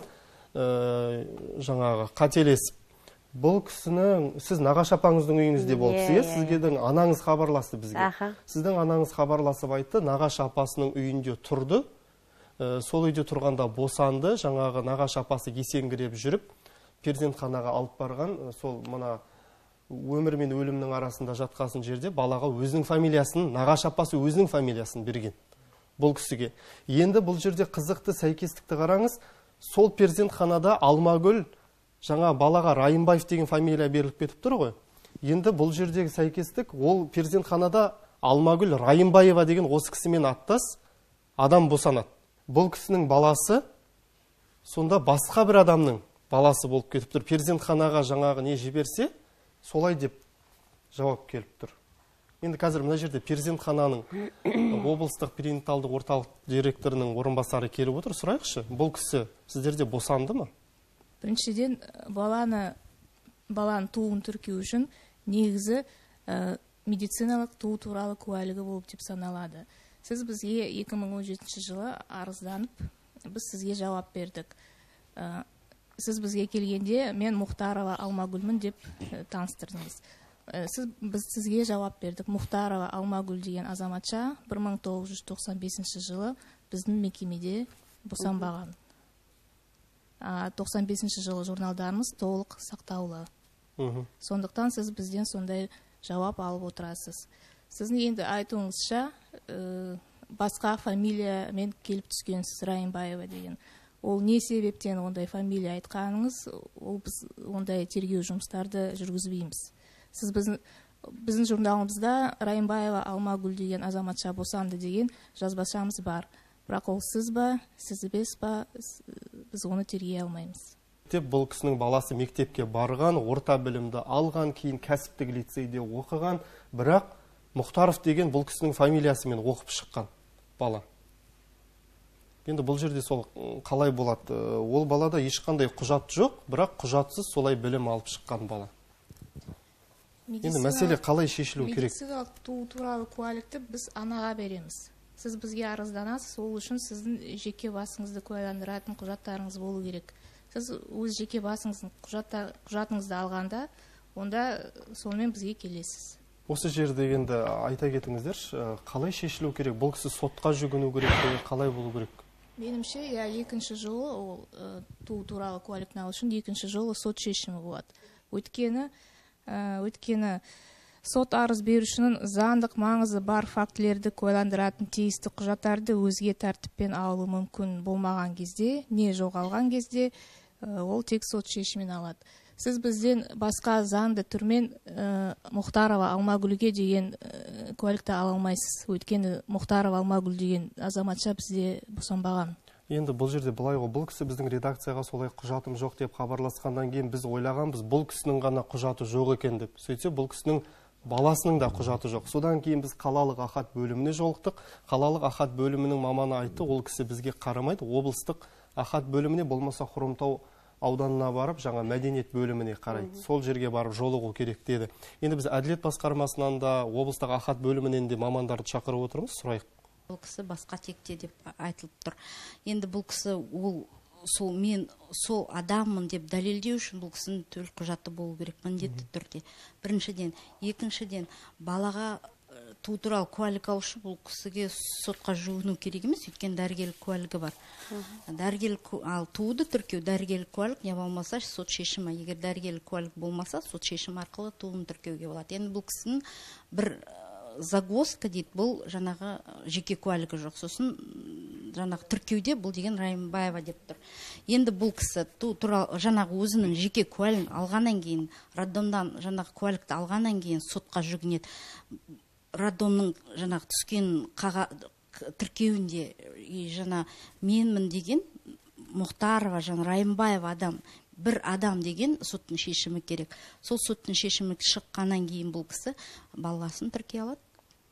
жаңағы қателесіп. Бұл кісінің, сіз нағашы апаңыздың үйіңізде болыпсыз, сізгедің анаңыз хабарласты бізге. Сіздің анаңыз хабарласып айтты, нағашы апасының үйінде тұрды, сол үйде тұрғанда босанды, жаңағы нағашы апасы есеңгіреп жүріп, перзентханаға алып барған, сол мына өмір мен өлімнің арасында жатқасын жерде балаға өзінің фамилиясын, нағашы апасы өзінің фамилиясын берген бұл кісіге. Енді бұл жерде қызықты сәйкестікті қараңыз, сол перзентханада Алмагүл жаңа балаға Райымбаев деген фамилия беріліп кетіп тұр ғой. Енді бұл жердегі сәйкестік, ол перзентханада Алмагүл Райымбаева деген осы кісімен аттас адам босанады. Бұл кісінің баласы сонда басқа бір адамның баласы болып кетіп тұр. Перзентханаға жаңағы не жіберсе, солай деп жауап келіп тұр. Енді қазір мына жерде перзентхананың облыстық перинаталдық орталық директорының орынбасары келіп отыр. Сұрайықшы, бұл кісі сіздерде босанды ма? Біріншіден, баланы, баланы туын тіркеу үшін негізі медициналық туу туралы куәлігі болып деп саналады. Сіз бізге екі мың он жетінші жылы арызданып, біз сізге жауап бердік. Сіз бізге келгенде мен Мұхтарова Алмагүлмін деп таныстырдыңыз. Сіз, біз сізге жауап бердік. Мұхтарова Алмагүл деген азаматша бір мың тоғыз жүз тоқсан бесінші жылы біздің мекемеде босанбаған. тоқсан бесінші жылы журналдарымыз толық сақтаулы. Сондықтан сіз бізден сондай жауап алып отырасыз. Сіздің енді айтуыңызша басқа фамилиямен келіп түскенсіз, Райымбаева деген. Ол не себептен ондай фамилия айтқаныңыз, ол біз ондай тергеу жұмыстарды жүргізбейміз. Сіз біздің біздің журналымызда Райымбаева Алмагүл деген азаматша босанды деген жазбашамыз бар. Бірақ ол сіз ба, сіз емес па, біз оны тергей алмаймыз. Бұл кісінің баласы мектепке барған, орта білімді алған, кейін кәсіптік лицейде оқыған, бірақ Мұхтаров деген бұл кісінің фамилиясымен оқып шыққан бала. Енді бұл жерде сол қалай болады? Ол балада ешқандай құжат жоқ, бірақ құжатсыз солай білім алып шыққан бала. Енді мәселе қалай шешілу керек? Медициналық туу туралы куәлікті біз анаға береміз. Сіз бізге арызданасыз, ол үшін сіздің жеке басыңызды куәландыратын құжаттарыңыз болу керек. Сіз өз жеке басыңыздың құжатыңызды алғанда, онда сонымен бізге келесіз. Осы жерде енді айта кетіңіздер, қалай шешілу керек? Бұл кісі сотқа жүгіну керек, қалай болу керек? Менімше, я екінші жолы ол туу туралы куәліктің алу үшін екінші жолы сот шешімі болады. Өйткені өйткені сот арыз берушінің заңдық маңызы бар фактілерді куәландыратын тиісті құжаттарды өзге тәртіппен алу мүмкін болмаған кезде, не жоғалған кезде, ол тек сот шешімін алады. Сіз бізден басқа заңды түрмен Мұхтарова Алмагүлге деген куәлікті ала алмайсыз. Өйткені Мұхтарова Алмагүл деген азаматша бізде босанбаған. Енді бұл жерде былай ғой, бұл кісі біздің редакцияға солай құжатым жоқ деп хабарласқандан кейін біз ойлағанбыз, бұл кісінің ғана құжаты жоқ екен деп. Сөйтсе, бұл кісінің баласының да құжаты жоқ. Содан кейін біз қалалық ахат бөліміне жолықтық. Қалалық ахат бөлімінің маманы айтты, ол кісі бізге қарамайды, облыстық ахат бөліміне, болмаса Хромтау ауданына барып, жаңа мәдениет бөліміне қарайды. Сол жерге барып жолығу керек деді. Енді біз әділет басқармасынан да, облыстық ахат бөлімінен де мамандарды шақырып отырмыз, сұрайық. Бұл кісі басқа текте деп айтылып тұр. Енді бұл кісі, ол сол мен сол адаммын деп дәлелдеу үшін бұл кісінің төлқұжаты құжаты болу керек міндетті түрде. Біріншіден, екіншіден, балаға туу туралы куәлік алушы бұл кісіге сотқа жүгіну керек емес, өйткені дәрігерлік куәлігі бар. Дәрігерлік ал тууды тіркеу дәрігерлік куәлік, не болмаса сот шешімі. Егер дәрігерлік куәлік болмаса, сот шешімі арқылы туын тіркеуге болады. Енді бұл кісінің бір загвоздка дейді, бұл жаңағы жеке куәлігі жоқ. Сосын жаңағы тіркеуде бұл деген Райымбаева деп тұр. Енді бұл кісі туралы жаңағы өзінің жеке куәлігін алғаннан кейін, роддомдан жаңағы куәлікті алғаннан кейін сотқа жүгінеді. Роддомның жаңағы түскен тіркеуінде жаңа менмін деген Мұхтарова, жаңа Райымбаева адам, бір адам деген соттың шешімі керек. Сол соттың шешімі шыққаннан кейін бұл кісі баласын тіркей алады.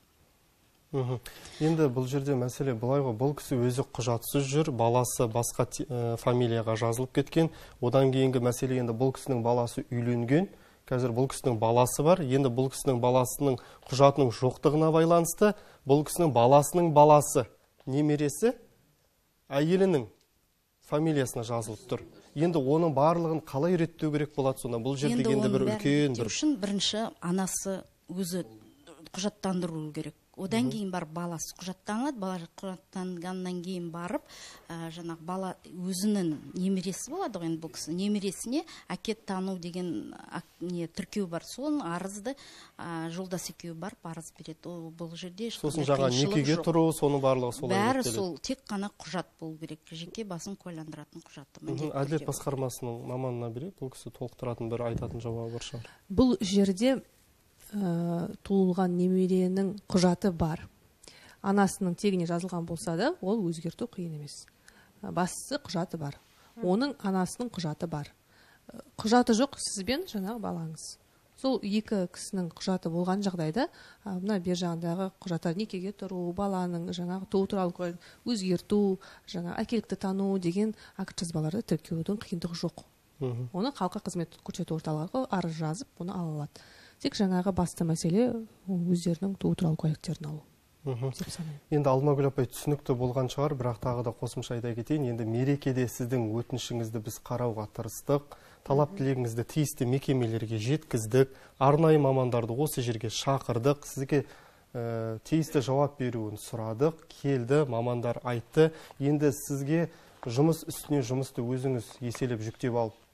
Енді бұл жерде мәселе былай ғой, бұл кісі өзі құжатсыз жүр, баласы басқа фамилияға жазылып кеткен. Одан кейінгі мәселе, енді бұл кісінің баласы үйленген. Қазір бұл кісінің баласы бар. Енді бұл кісінің баласының құжатының жоқтығына байланысты, бұл кісінің баласының баласы, немересі әйелінің фамилиясына жазылып тұр. Енді оның барлығын қалай реттеу керек болады сонда? Бұл жерде енді бір үлкен бір үшін бірінші анасы өзі құжаттандыру керек. Одан кейін бар баласы құжаттанады, бала құжаттанғаннан кейін барып, жаңағы бала өзінің немересі болады ғой, енді бұл кісі немересіне әкет тану деген не тіркеу бар. Соның арызды жолдас екеуі барып арыз береді. Бұл жерде сосын жаңа некеге тұру, соның барлығы солай бәрі сол тек қана құжат болу керек. Жеке басын куәландыратын құжаты. Әділет басқармасының маманына берейік, бұл кісі толықтыратын бір айтатын жауабы бар шығар. Бұл жерде туылған немеренің құжаты бар. Анасының тегіне жазылған болса да, ол өзгерту қиын емес. Бастысы құжаты бар. Оның анасының құжаты бар. Құжаты жоқ сізбен жаңағы балаңыз. Сол екі кісінің құжаты болған жағдайда, мына бер жағындағы құжаттар некеге тұру, баланың жаңағы туу туралы өзгерту, жаңа әкелікті тану деген акт жазбаларды тіркеудің қиындығы жоқ. Оны халыққа қызмет көрсету орталығы арыз жазып, оны ала алады. Тек жаңағы басты мәселе өздерінің туу туралы куәліктерін алу. Енді Алмагүл апай түсінікті болған шығар, бірақ тағы да қосымша айта кетейін. Енді мерекеде сіздің өтінішіңізді біз қарауға тырыстық, талап тілегіңізді тиісті мекемелерге жеткіздік, арнайы мамандарды осы жерге шақырдық, сізге тиісті жауап беруін сұрадық, келді, мамандар айтты. Енді сізге жұмыс үстіне жұмысты өзіңіз еселеп жүктеп алып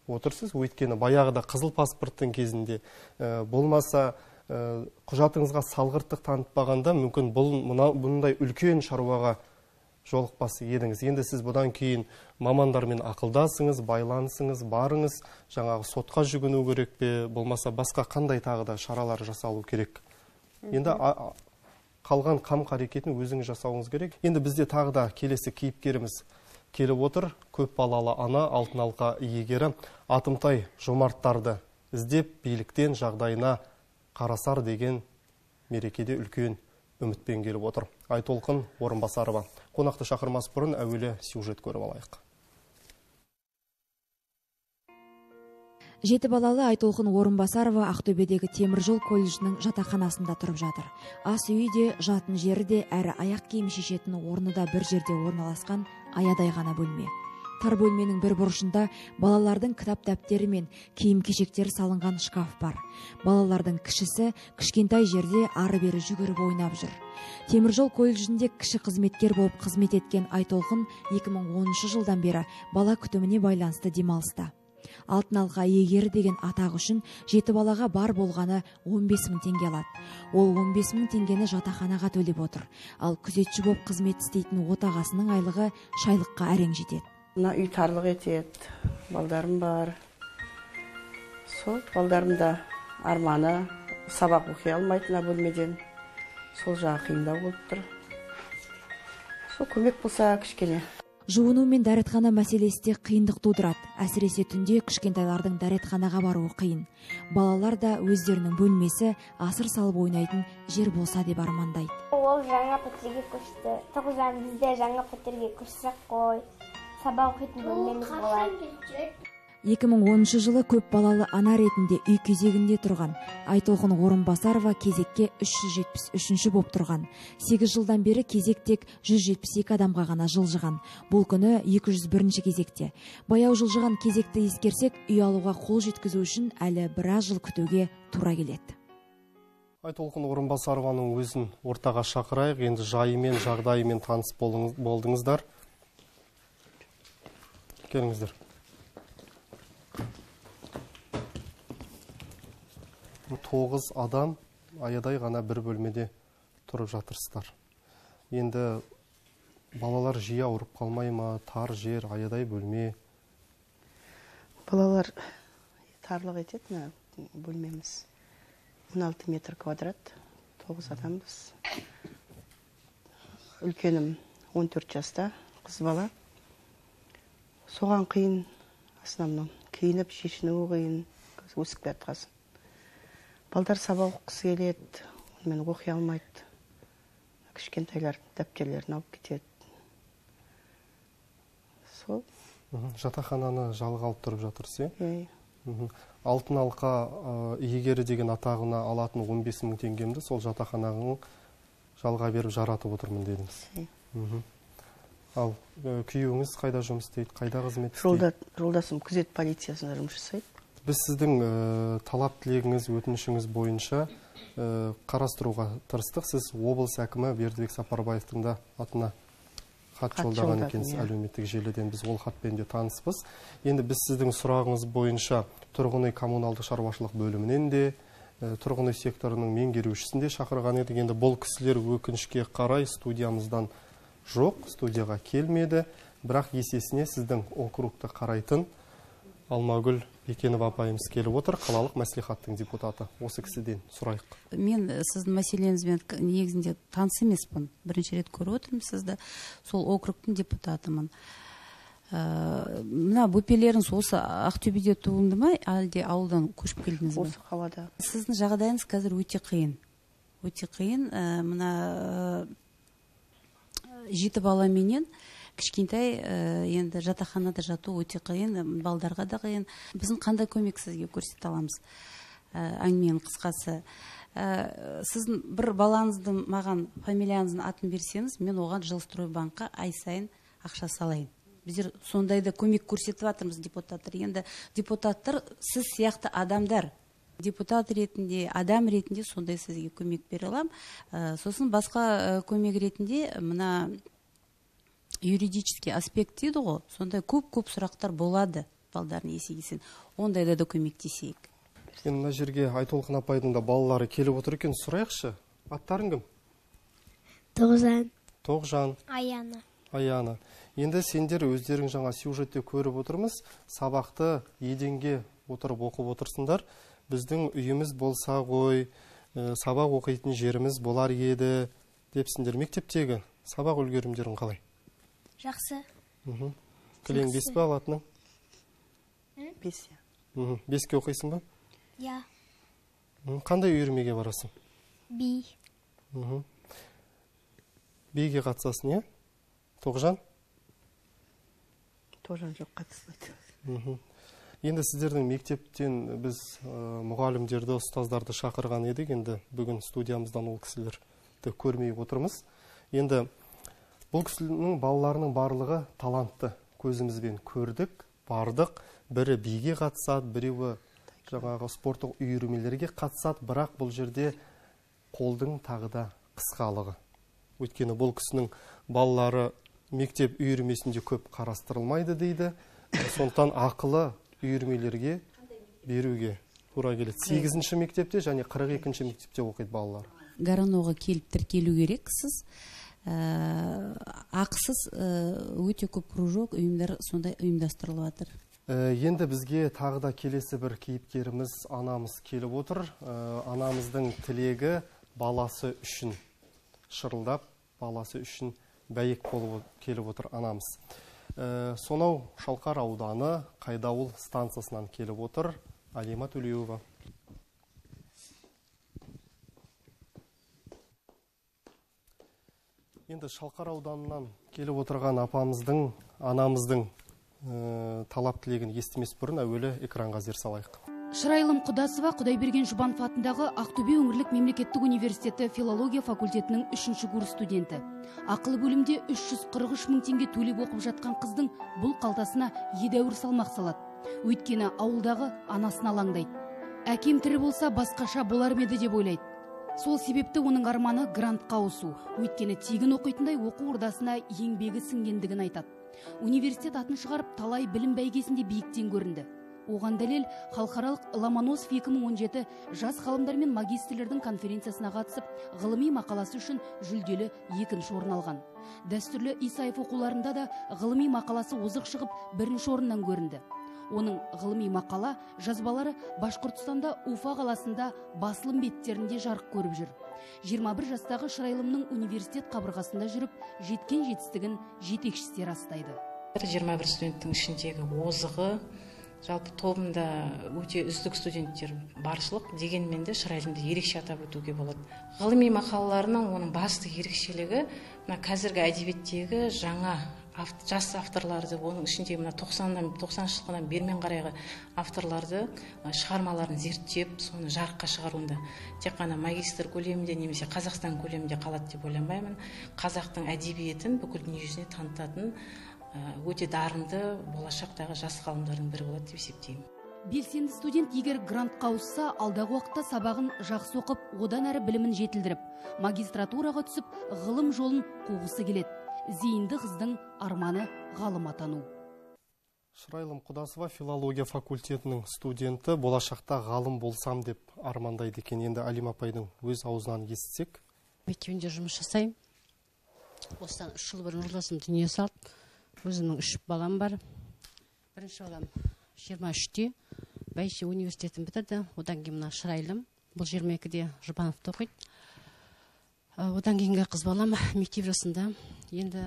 отырсыз. Өйткені баяғыда қызыл паспорттың кезінде болмаса құжатыңызға салғырттық танытпағанда мүмкін бұл бұндай үлкен шаруаға жолықпасы едіңіз. Енді сіз бұдан кейін мамандармен ақылдасыңыз, байланысыңыз, барыңыз, жаңағы сотқа жүгіну керек пе, болмаса басқа қандай тағы да шаралар жасалу керек. Енді қалған қам қарекетін өзіңіз жасауыңыз керек. Енді бізде тағы да келесі кейіпкеріміз келіп отыр. Көп балалы ана, алтын алқа иегері Атымтай Жомарттарды іздеп биліктен жағдайына қарасар деген мерекеде үлкен үмітпен келіп отыр. Айтолқын Орынбасарова. Қонақты шақырмас бұрын әуелі сюжет көріп алайық. Жеті балалы Айтолқын Орынбасарова Ақтөбедегі Теміржол колледжінің жатақханасында тұрып жатыр. Ас үйі де, жатын жері де, әрі аяқ киім шешетін орны да бір жерде орналасқан аядай ғана бөлме. Тар бөлменің бір бұрышында балалардың кітап дәптері мен киім-кешектері салынған шкаф бар. Балалардың кішісі кішкентай жерде ары-бері жүгіріп ойнап жүр. Теміржол колледжінде кіші қызметкер болып қызмет еткен Айтолқын екі мың оныншы жылдан бері бала күтіміне байланысты демалыста. Алтын алқа иегері деген атақ үшін жеті балаға бар болғаны он бес мың теңге алады. Ол он бес мың теңгені жатақханаға төлеп отыр. Ал күзетші болып қызмет істейтін отағасының айлығы шайлыққа әрең жетеді. Мына үй тарлық етеді, балдарым бар. Сол балдарымда арманы, сабақ оқи алмайтын бөлмеден. Сол жағы қиындау болып тұр. Сол көмек болса кішкене. Жуыну мен дәретхана мәселесі де қиындық тудырады. Әсіресе түнде кішкентайлардың дәретханаға баруы қиын. Балалар да өздерінің бөлмесі асыр салып ойнайтын жер болса деп армандайды. Ол жаңа пәтерге көшті. Тоғыздан бізде жаңа пәтерге көшсек қой. Сабақ оқитын бөлмеміз болады. екі мың оныншы жылы көп балалы ана ретінде үй кезегінде тұрған Айтолқын Орынбасарова кезекке үш жүз жетпіс үшінші боп тұрған. сегіз жылдан бері кезек тек жүз жетпіс екі адамға ғана жылжыған. Бұл күні екі жүз бірінші кезекте. Баяу жылжыған кезекті ескерсек, үй алуға қол жеткізу үшін әлі біраз жыл күтуге тура келеді. Айтолқын Орынбасарованың өзін ортаға шақырайық. Енді жайымен, жағдайымен таныс болдыңыздар. Келіңіздер. Тоғыз адам аядай ғана бір бөлмеде тұрып жатырсыздар. Енді балалар жиі ауырып қалмай ма? Тар жер, аядай бөлме. Балалар тарлық етеді, бөлмеміз он алты метр квадрат, тоғыз адамбыз. Үлкенім он төрт жаста, қыз бала. Соған қиын, основном, киініп шешіну қиын, өсіп бәртқасын. Балдар сабақ оқысы келеді, мен оқи алмайды. Кішкентайлар дәптерлерін алып кетеді. Сол. Жатақхананы жалға алып тұрып жатырсыз, е? Алтын алқа иегері деген атағына алатын он бес мың теңгемді сол жатақхананың жалға беріп жаратып отырмын дедіңіз. Ал күйеуіңіз қайда жұмыс істейді, қайда қызмет істейді? Жолдасым күзет полициясында жұмыс жасайды. Біз сіздің талап тілегіңіз, өтінішіңіз бойынша қарастыруға тырыстық. Сіз облыс әкімі Бердібек Сапарбаевтың да атына хат жолдаған екенсіз әлеуметтік желіден. Біз ол хатпен де таныспыз. Енді біз сіздің сұрағыңыз бойынша тұрғын үй коммуналдық шаруашылық бөлімінен де, тұрғын үй секторының меңгерушісін де шақырған едік. Енді бұл кісілер өкінішке қарай студиямыздан жоқ, студияға келмеді. Бірақ есесіне сіздің округты қарайтын Алмагүл Бекенова апайымыз келіп отыр, қалалық мәслихаттың депутаты. Осы кісіден сұрайық. Мен сіздің мәселеңізбен негізінде таныс емеспін. Бірінші рет көріп отырмын сізді. Сол округтың депутатымын. Мына бөпелеріңіз осы Ақтөбеде туылды ма, әлде ауылдан көшіп келдіңіз бе? Осы қалада. Сіздің жағдайыңыз қазір өте қиын. Өте қиын. Мына жеті баламенен кішкентай енді жатақханада жату өте қиын, балдарға да қиын. Біздің қандай көмек сізге көрсете аламыз? Әңгіменің қысқасы. Сіздің бір балаңыздың маған фамилияңыздың атын берсеңіз, мен оған Жилстройбанкқа ай сайын ақша салайын. Біздер сондайда көмек көрсетіп жатырмыз депутаттар. Енді депутаттар сіз сияқты адамдар. Депутат ретінде, адам ретінде сондай сізге көмек бере алам. Сосын басқа көмек ретінде мына юридический аспект дейді ғой, сондай көп-көп сұрақтар болады. балдарын есейгесін ондайда да көмектесейік. Енді мына жерге Айтолқын апайдың да балалары келіп отыр екен, сұрайықшы. Аттарың кім? Тоғжан. Тоғжан. Аяна. Аяна. Енді сендер өздерің жаңа сюжетте көріп отырмыз, сабақты еденге отырып оқып отырсыңдар. Біздің үйіміз болса ғой, сабақ оқитын жеріміз болар еді депсіңдер. Мектептегі сабақ үлгерімдерің қалай? Жақсы. Кілең бес па алатының? Бес. Беске оқисың ба? Я. Қандай үйірмеге барасың? Би. Биге қатысасың, е? Тоғжан? Тоғжан жоқ, қатыспайды. Енді сіздердің мектептен біз мұғалімдерді, ұстаздарды шақырған едік. Енді бүгін студиямыздан ол кісілерді көрмей отырмыз. Енді бұл кісінің балаларының барлығы талантты. Көзімізбен көрдік, бардық. Бірі биге қатысады, біреуі жаңағы спорттық үйірмелерге қатысады, бірақ бұл жерде қолдың тағы да қысқалығы. Өйткені бұл кісінің балалары мектеп үйірмесінде көп қарастырылмайды дейді. Сондықтан ақылы үйірмелерге беруге тура келеді. сегізінші мектепте және қырық екінші мектепте оқиды балалар. Гараноға келіп тіркелу керексіз. Ақысыз өте көп кружок ұйымдар сондай ұйымдастырылып жатыр. Енді бізге тағы да келесі бір кейіпкеріміз анамыз келіп отыр. Анамыздың тілегі баласы үшін шырылдап, баласы үшін бәйек болып келіп отыр анамыз. Сонау Шалқар ауданы Қайдауыл станциясынан келіп отыр Алима Төлеуова. Енді Шалқар ауданынан келіп отырған апамыздың, анамыздың талап тілегін естімес бұрын әуелі экранға зер салайық. Шырайлым Құдасова Құдайберген Жұбанов атындағы Ақтөбе өңірлік мемлекеттік университеті филология факультетінің үшінші курс студенті. Ақылы бөлімде үш жүз қырық үш мың теңге төлеп оқып жатқан қыздың бұл қалтасына едәуір салмақ салады. Өйткені ауылдағы анасын алаңдайды. Әкем тірі болса басқаша болар ма еді деп ойлайды. Сол себепті оның арманы грантқа ауысу. Өйткені тегін оқитындай оқу ордасына еңбегі сіңгендігін айтады. Университет атын шығарып талай білім бәйгесінде биіктен көрінді. Оған дәлел халықаралық Ломоносов екі мың он жеті жас ғалымдар мен магистрлердің конференциясына қатысып, ғылыми мақаласы үшін жүлделі екінші орын алған. Дәстүрлі Исаев оқуларында да ғылыми мақаласы озық шығып, бірінші орыннан көрінді. Оның ғылыми мақала жазбалары Башқұртстанда Уфа қаласында басылым беттерінде жарық көріп жүр. жиырма бір жастағы Шырайлымның университет қабырғасында жүріп, жеткен жетістігін жетекшісі растайды. жиырма бір студенттің ішіндегі озығы, жалпы тобында өте үздік студенттер баршылық, дегенмен де Шырайлымды ерекше атап өтуге болады. Ғылыми мақалаларының оның басты ерекшелігі мына қазіргі әдебиеттегі жаңа жас авторларды, оның ішінде мына тоқсаныншы жылғынан бермен қарайғы авторларды шығармаларын зерттеп, соны жарыққа шығаруында тек қана магистр көлемінде немесе Қазақстан көлемінде қалады деп ойланбаймын. Қазақтың әдебиетін бүкіл дүниежүзіне танытатын өте дарынды болашақтағы жас ғалымдардың бірі болады деп есептеймін. Белсенді студент егер грантқа ауысса, алдағы уақытта сабағын жақсы оқып, одан әрі білімін жетілдіріп, магистратураға түсіп, ғылым жолын қуғысы келеді. Зейінді қыздың арманы ғалым атану. Шырайлым Құдасова филология факультетінің студенті, болашақта ғалым болсам деп армандайды екен. Енді Алима апайдың өз аузынан естісек. Мектебінде жұмыс жасаймын. Осыдан үш жыл бұрын жолдасым дүние салды. Өзімнің үш балам бар. Бірінші балам жиырма үште Бәйше университетін бітірді. Одан кейін мына Шырайлым, бұл жиырма екіде Жұбановта оқиды. Одан кейінгі қыз балам мектеп жасында. Енді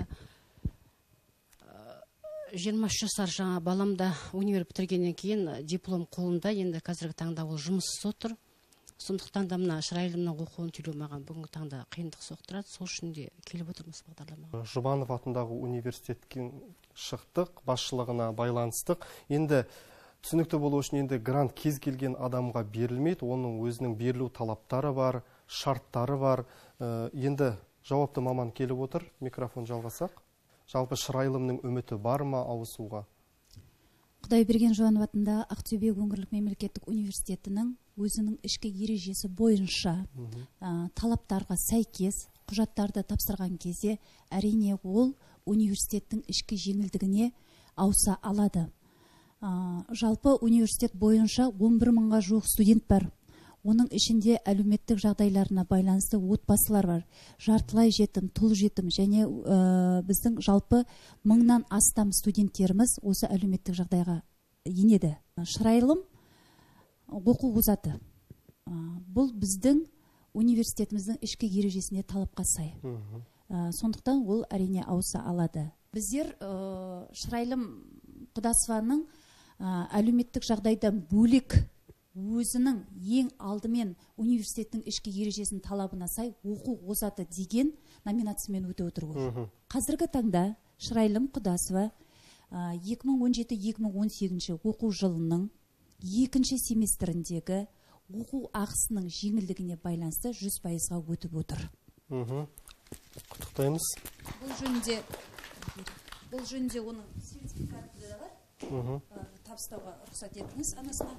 жиырма үш жасар жаңа баламда универ бітіргеннен кейін диплом қолында, енді қазіргі таңда ол жұмыссыз отыр. Сондықтан да мына Шырайлымның оқуын төлеу маған бүгінгі таңда қиындық соқтырады. Сол үшін де келіп отырмыз бағдарламаға. Жұбанов атындағы университетке шықтық, басшылығына байланыстық. Енді түсінікті болу үшін енді грант кез келген адамға берілмейді. Оның өзінің берілу талаптары бар, шарттары бар. Енді жауапты маман келіп отыр. Микрофон жалғасақ. Жалпы Шырайлымның үміті бар ма ауысуға? Құдайберген Жұбанов атындағы Ақтөбе өңірлік мемлекеттік университетінің өзінің ішкі ережесі бойынша талаптарға сәйкес құжаттарды тапсырған кезде әрине ол университеттің ішкі жеңілдігіне ауыса алады. жалпы университет бойынша он бір мыңға жуық студент бар. Оның ішінде әлеуметтік жағдайларына байланысты отбасылар бар. Жартылай жетім, тұл жетім және біздің жалпы мыңнан астам студенттеріміз осы әлеуметтік жағдайға енеді. Шырайлым оқу озаты. Бұл біздің университетіміздің ішкі ережесіне талапқа сай. Сондықтан ол әрине ауыса алады. Біздер Шырайлым Құдасованың әлеуметтік жағдайдан бөлек өзінің ең алдымен университеттің ішкі ережесінің талабына сай оқу озаты деген номинациямен өте отыр. Қазіргі таңда Шырайлым Құдасова екі мың он жеті екі мың он сегізінші оқу жылының екінші семестріндегі оқу ақысының жеңілдігіне байланысты жүз пайызға өтіп отыр. Құттықтаймыз. Бұл жөнінде бұл жөнінде оның сертификаты да бар. Табыстауға рұқсат етіңіз анасына.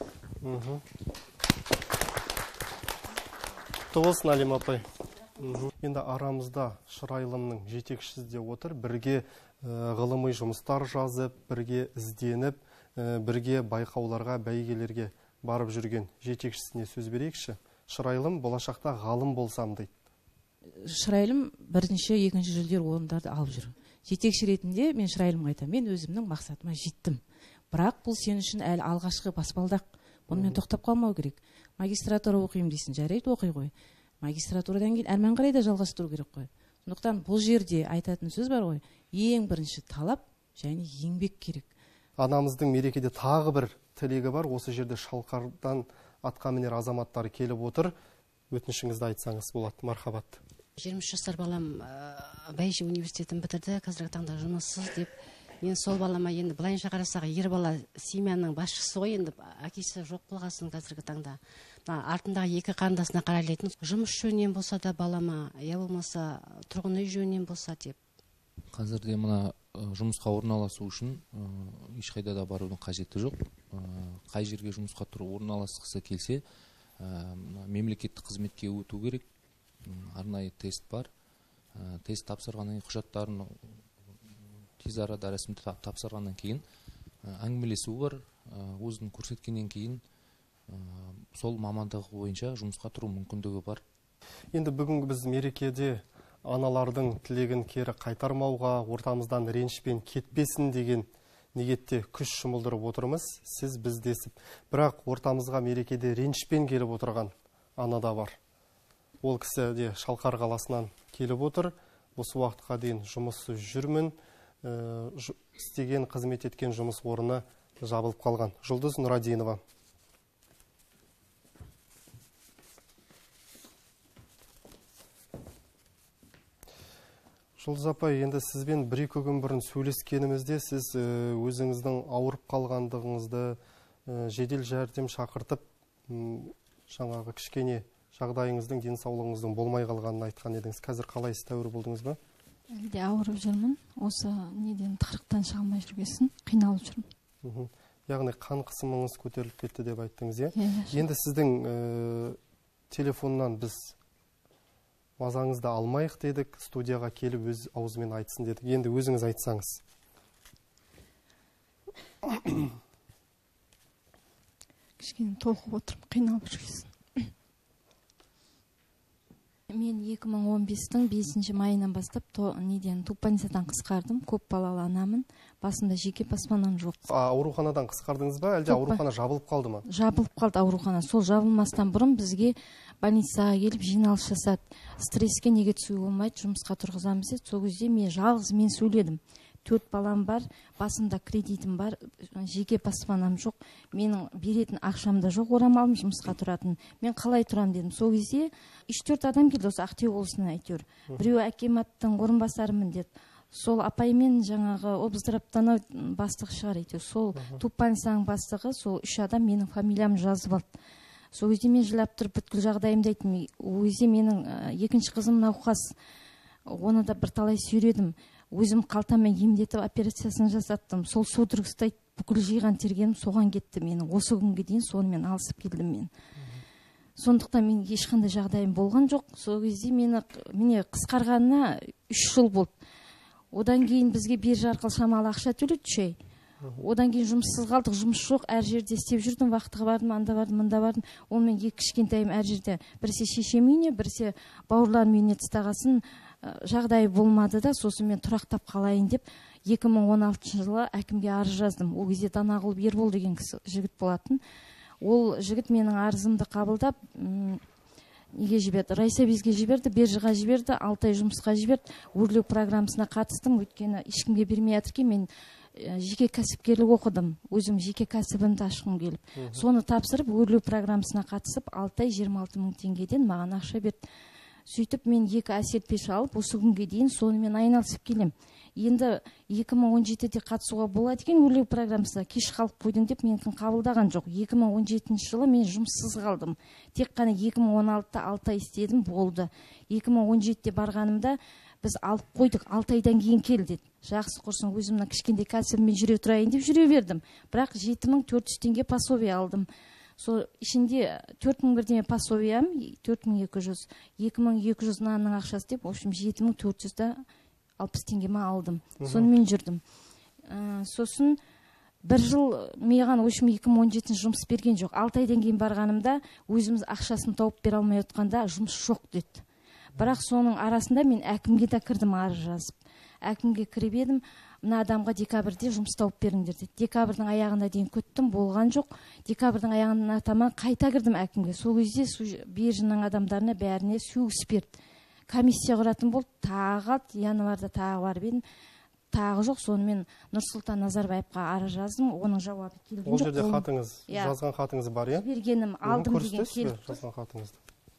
Тоғылсын Әлем апай. Енді арамызда Шырайлымның жетекшісі де отыр. Бірге ғылыми жұмыстар жазып, бірге ізденіп, бірге байқауларға, бәйгелерге барып жүрген жетекшісіне сөз берейікші. Шырайлым болашақта ғалым болсам дейді. Шырайлым бірінші, екінші жүлдер орындарды алып жүр. Жетекші ретінде мен Шырайлымға айтамын, мен өзімнің мақсатыма жеттім. Бірақ бұл сен үшін әлі алғашқы баспалдақ. Бұнымен тоқтап қалмау керек. Магистратура оқимын дейсің, жарайды оқи ғой. Магистратурадан кейін әрмен қарай да жалғастыру керек қой. Сондықтан бұл жерде айтатын сөз бар ғой, ең бірінші талап және еңбек керек. Анамыздың мерекеде тағы бір тілегі бар. Осы жерде Шалқардан атқа мінер азаматтары келіп отыр. Өтінішіңізді айтсаңыз болады. Мархабат. жиырма үш жасар балам Бәйші университетін бітірді, қазіргі таңда жұмыссыз деп. Мен сол балама енді былайынша қарасақ ер бала семьяның басшысы ғой, енді әкесі жоқ болғасын қазіргі таңда. Артындағы екі қарындасына қарайлайтын жұмыс жөнінен болса да балама, я болмаса тұрғын үй жөнінен болса деп. Қазірде мына жұмысқа орналасу үшін ешқайда да барудың қажеті жоқ. Қай жерге жұмысқа тұру орналасқысы келсе, мемлекеттік қызметке өту керек. Арнайы тест бар. Тест тапсырғаннан кейін құжаттарын тез арада рәсімді тапсырғаннан кейін әңгімелесу бар. Өзін көрсеткеннен кейін сол мамандығы бойынша жұмысқа тұру мүмкіндігі бар. Енді бүгінгі біз мерекеде аналардың тілегін кері қайтармауға, ортамыздан ренішпен кетпесін деген ниетте күш жұмылдырып отырмыз. Сіз біздесіп. Бірақ ортамызға мерекеде ренішпен келіп отырған ана да бар. Ол кісі де Шалқар қаласынан келіп отыр. Осы уақытқа дейін жұмыссыз жүрмін. Істеген, қызмет еткен жұмыс орны жабылып қалған. Жұлдыз Нұрадинова. Жұлдыз апай, енді сізбен бір-екі күн бұрын сөйлескенімізде сіз өзіңіздің ауырып қалғандығыңызды жедел жәрдем шақыртып, жаңағы кішкене жағдайыңыздың, денсаулығыңыздың болмай қалғанын айтқан едіңіз. Қазір қалайсыз, тәуір болдыңыз ба? Әлде ауырып жүрмін. Осы неден тығырықтан шыға алмай жүргесін, қиналып жүрмін. Яғни қан қысымыңыз көтеріліп кетті деп айттыңыз, иә? Енді сіздің телефоннан біз мазаңызды алмайық дедік, студияға келіп өз аузымен айтсын дедік. Енді өзіңіз айтсаңыз. Кішкене толқып отырып, қиналып жүргесін. Мен екі мың он бестің бесінші майынан бастап неден туббольницадан қысқардым. Көп балалы анамын. Басында жеке баспанам жоқ. Ауруханадан қысқардыңыз ба, әлде аурухана жабылып қалды ма? Жабылып қалды аурухана. Сол жабылмастан бұрын бізге больницаға келіп жиналыс жасады. Стресске неге түсуге болмайды, жұмысқа тұрғызамыз деді. Сол кезде мен жалғыз мен сөйледім. Төрт балам бар, басымда кредитім бар, жеке баспанам жоқ, менің беретін ақшам да жоқ, орамалым жұмысқа тұратын. Мен қалай тұрам дедім. Сол кезде үш төрт адам келді осы Ақтөбе облысынан әйтеуір. Біреуі акиматтың орынбасарымын деді. Сол апаймен жаңағы облыстраптан бастығы шығар әйтеуір. Сол туббольницаның бастығы, сол үш адам менің фамилиямды жазып алды. Сол кезде мен жылап тұрып бүткіл жағдайымды айттым. Ол кезде менің екінші қызым науқас. Оны да бірталай сүйредім. Өзім қалтамен емдетіп операциясын жасаттым. Сол судорогстай бүкіл жиған тергенім соған кетті. Менің осы күнге дейін сонымен алысып келдім мен. Сондықтан мен ешқандай жағдайым болған жоқ. Сол кезде мені міне қысқарғанына үш жыл болды. Одан кейін бізге биржа арқылы шамалы ақша төледі, үш ай. Одан кейін жұмыссыз қалдық, жұмыс жоқ, әр жерде істеп жүрдім, вахтаға бардым, анда бардым, мында бардым. Ол мен екі кішкентайым әр жерде, біресе шешем үйіне, біресе бауырларым үйіне тастағасын жағдайы болмады да, сосын мен тұрақтап қалайын деп екі мың он алтыншы жылы әкімге арыз жаздым. Ол кезде Данағұл Ербол деген кісі жігіт болатын. Ол жігіт менің арызымды қабылдап, неге жіберді? Райсабезге жіберді, Бержіға жіберді, алты ай жұмысқа жіберді. Өрлеу программасына қатыстым, өйткені ешкімге бермей жатыр мен жеке кәсіпкерлік оқыдым. Өзім жеке кәсібімді ашқым келіп. Соны тапсырып, өрлеу программасына қатысып, алты ай жиырма алты мың теңгеден маған ақша берді. Сөйтіп мен екі әсет пеш алып, осы күнге дейін сонымен айналысып келем. Енді екі мың он жетіде қатысуға болады екен өрлеу программасына, кеш қалып қойдың деп менікін қабылдаған жоқ. екі мың он жетінші жылы мен жұмыссыз қалдым. Тек қана екі мың он алтыда алты ай істедім, болды. екі мың он жетіде барғанымда біз алып қойдық, алты айдан кейін кел деді. Жақсы құрсын, өзімнің кішкентай кәсібіммен жүре тұрайын деп жүре бердім. Бірақ жеті мың төрт жүз теңге пособие алдым. Сол ішінде төрт мың бірдеме пособиям, төрт мың екі жүз, екі мың екі жүз нанның ақшасы деп, в общем, жеті мың төрт жүз алпыс теңгеме алдым. Сонымен жүрдім. Сосын бір жыл маған, в общем, екі мың он жетінші жұмыс берген жоқ. алты айдан кейін барғанымда өзіміз ақшасын тауып бере алмай отқанда жұмыс жоқ деді. Бірақ соның арасында мен әкімге де кірдім арыз жазып. Әкімге кіріп едім, мына адамға декабрьде жұмыс тауып беріңдер деді. Декабрьдің аяғына дейін күттім, болған жоқ. Декабрьдің аяғына таман қайта кірдім әкімге. Сол кезде Бержінің адамдарына бәріне сөгіс берді. Комиссия құратын болды, тағы қалды, январьда тағы барып едім, тағы жоқ. Сонымен Нұрсұлтан Назарбаевқа арыз жаздым, оның жауабы келген жоқ. Ол жерде хатыңыз, жазған хатыңыз бар, иә? Бергенім, алдым деген келді. Жазған хатыңызды.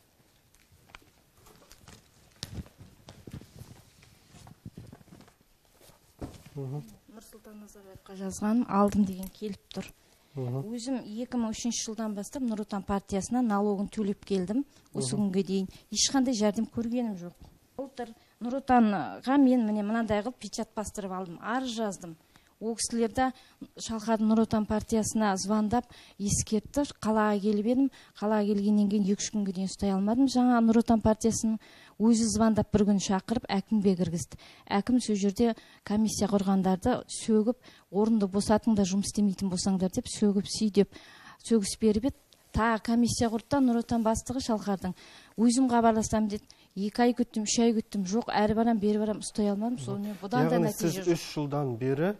Нұрсұлтан Назарбаевқа жазғаным, алдым деген келіп тұр. Өзім екі мың үшінші жылдан бастап Нұр Отан партиясына налогын төлеп келдім. Осы күнге дейін ешқандай жәрдем көргенім жоқ. Былтыр Нұр Отанға мен міне мынандай қылып печат бастырып алдым, арыз жаздым. Ол кісілерді Шалқардың Нұр Отан партиясына звондап ескертті. Қалаға келіп едім. Қалаға келгеннен кейін екі үш күнге дейін ұстай алмадым. Жаңа Нұр Отан партиясының өзі звондап бір күн шақырып әкімге кіргізді. Әкім сол жерде комиссия құрғандарды сөгіп, орынды босатыңдар, жұмыс істемейтін болсаңдар деп сөгіп сүйдеп сөгіс беріп еді. Тағы комиссия құрды, Нұр Отан бастығы Шалқардың. Өзім хабарласам деді. Екі ай күттім, үш ай күттім, жоқ, әрі барам, бері барам, ұстай алмадым. Сонымен бұдан да нәтиже жоқ. Яғни сіз үш жылдан бері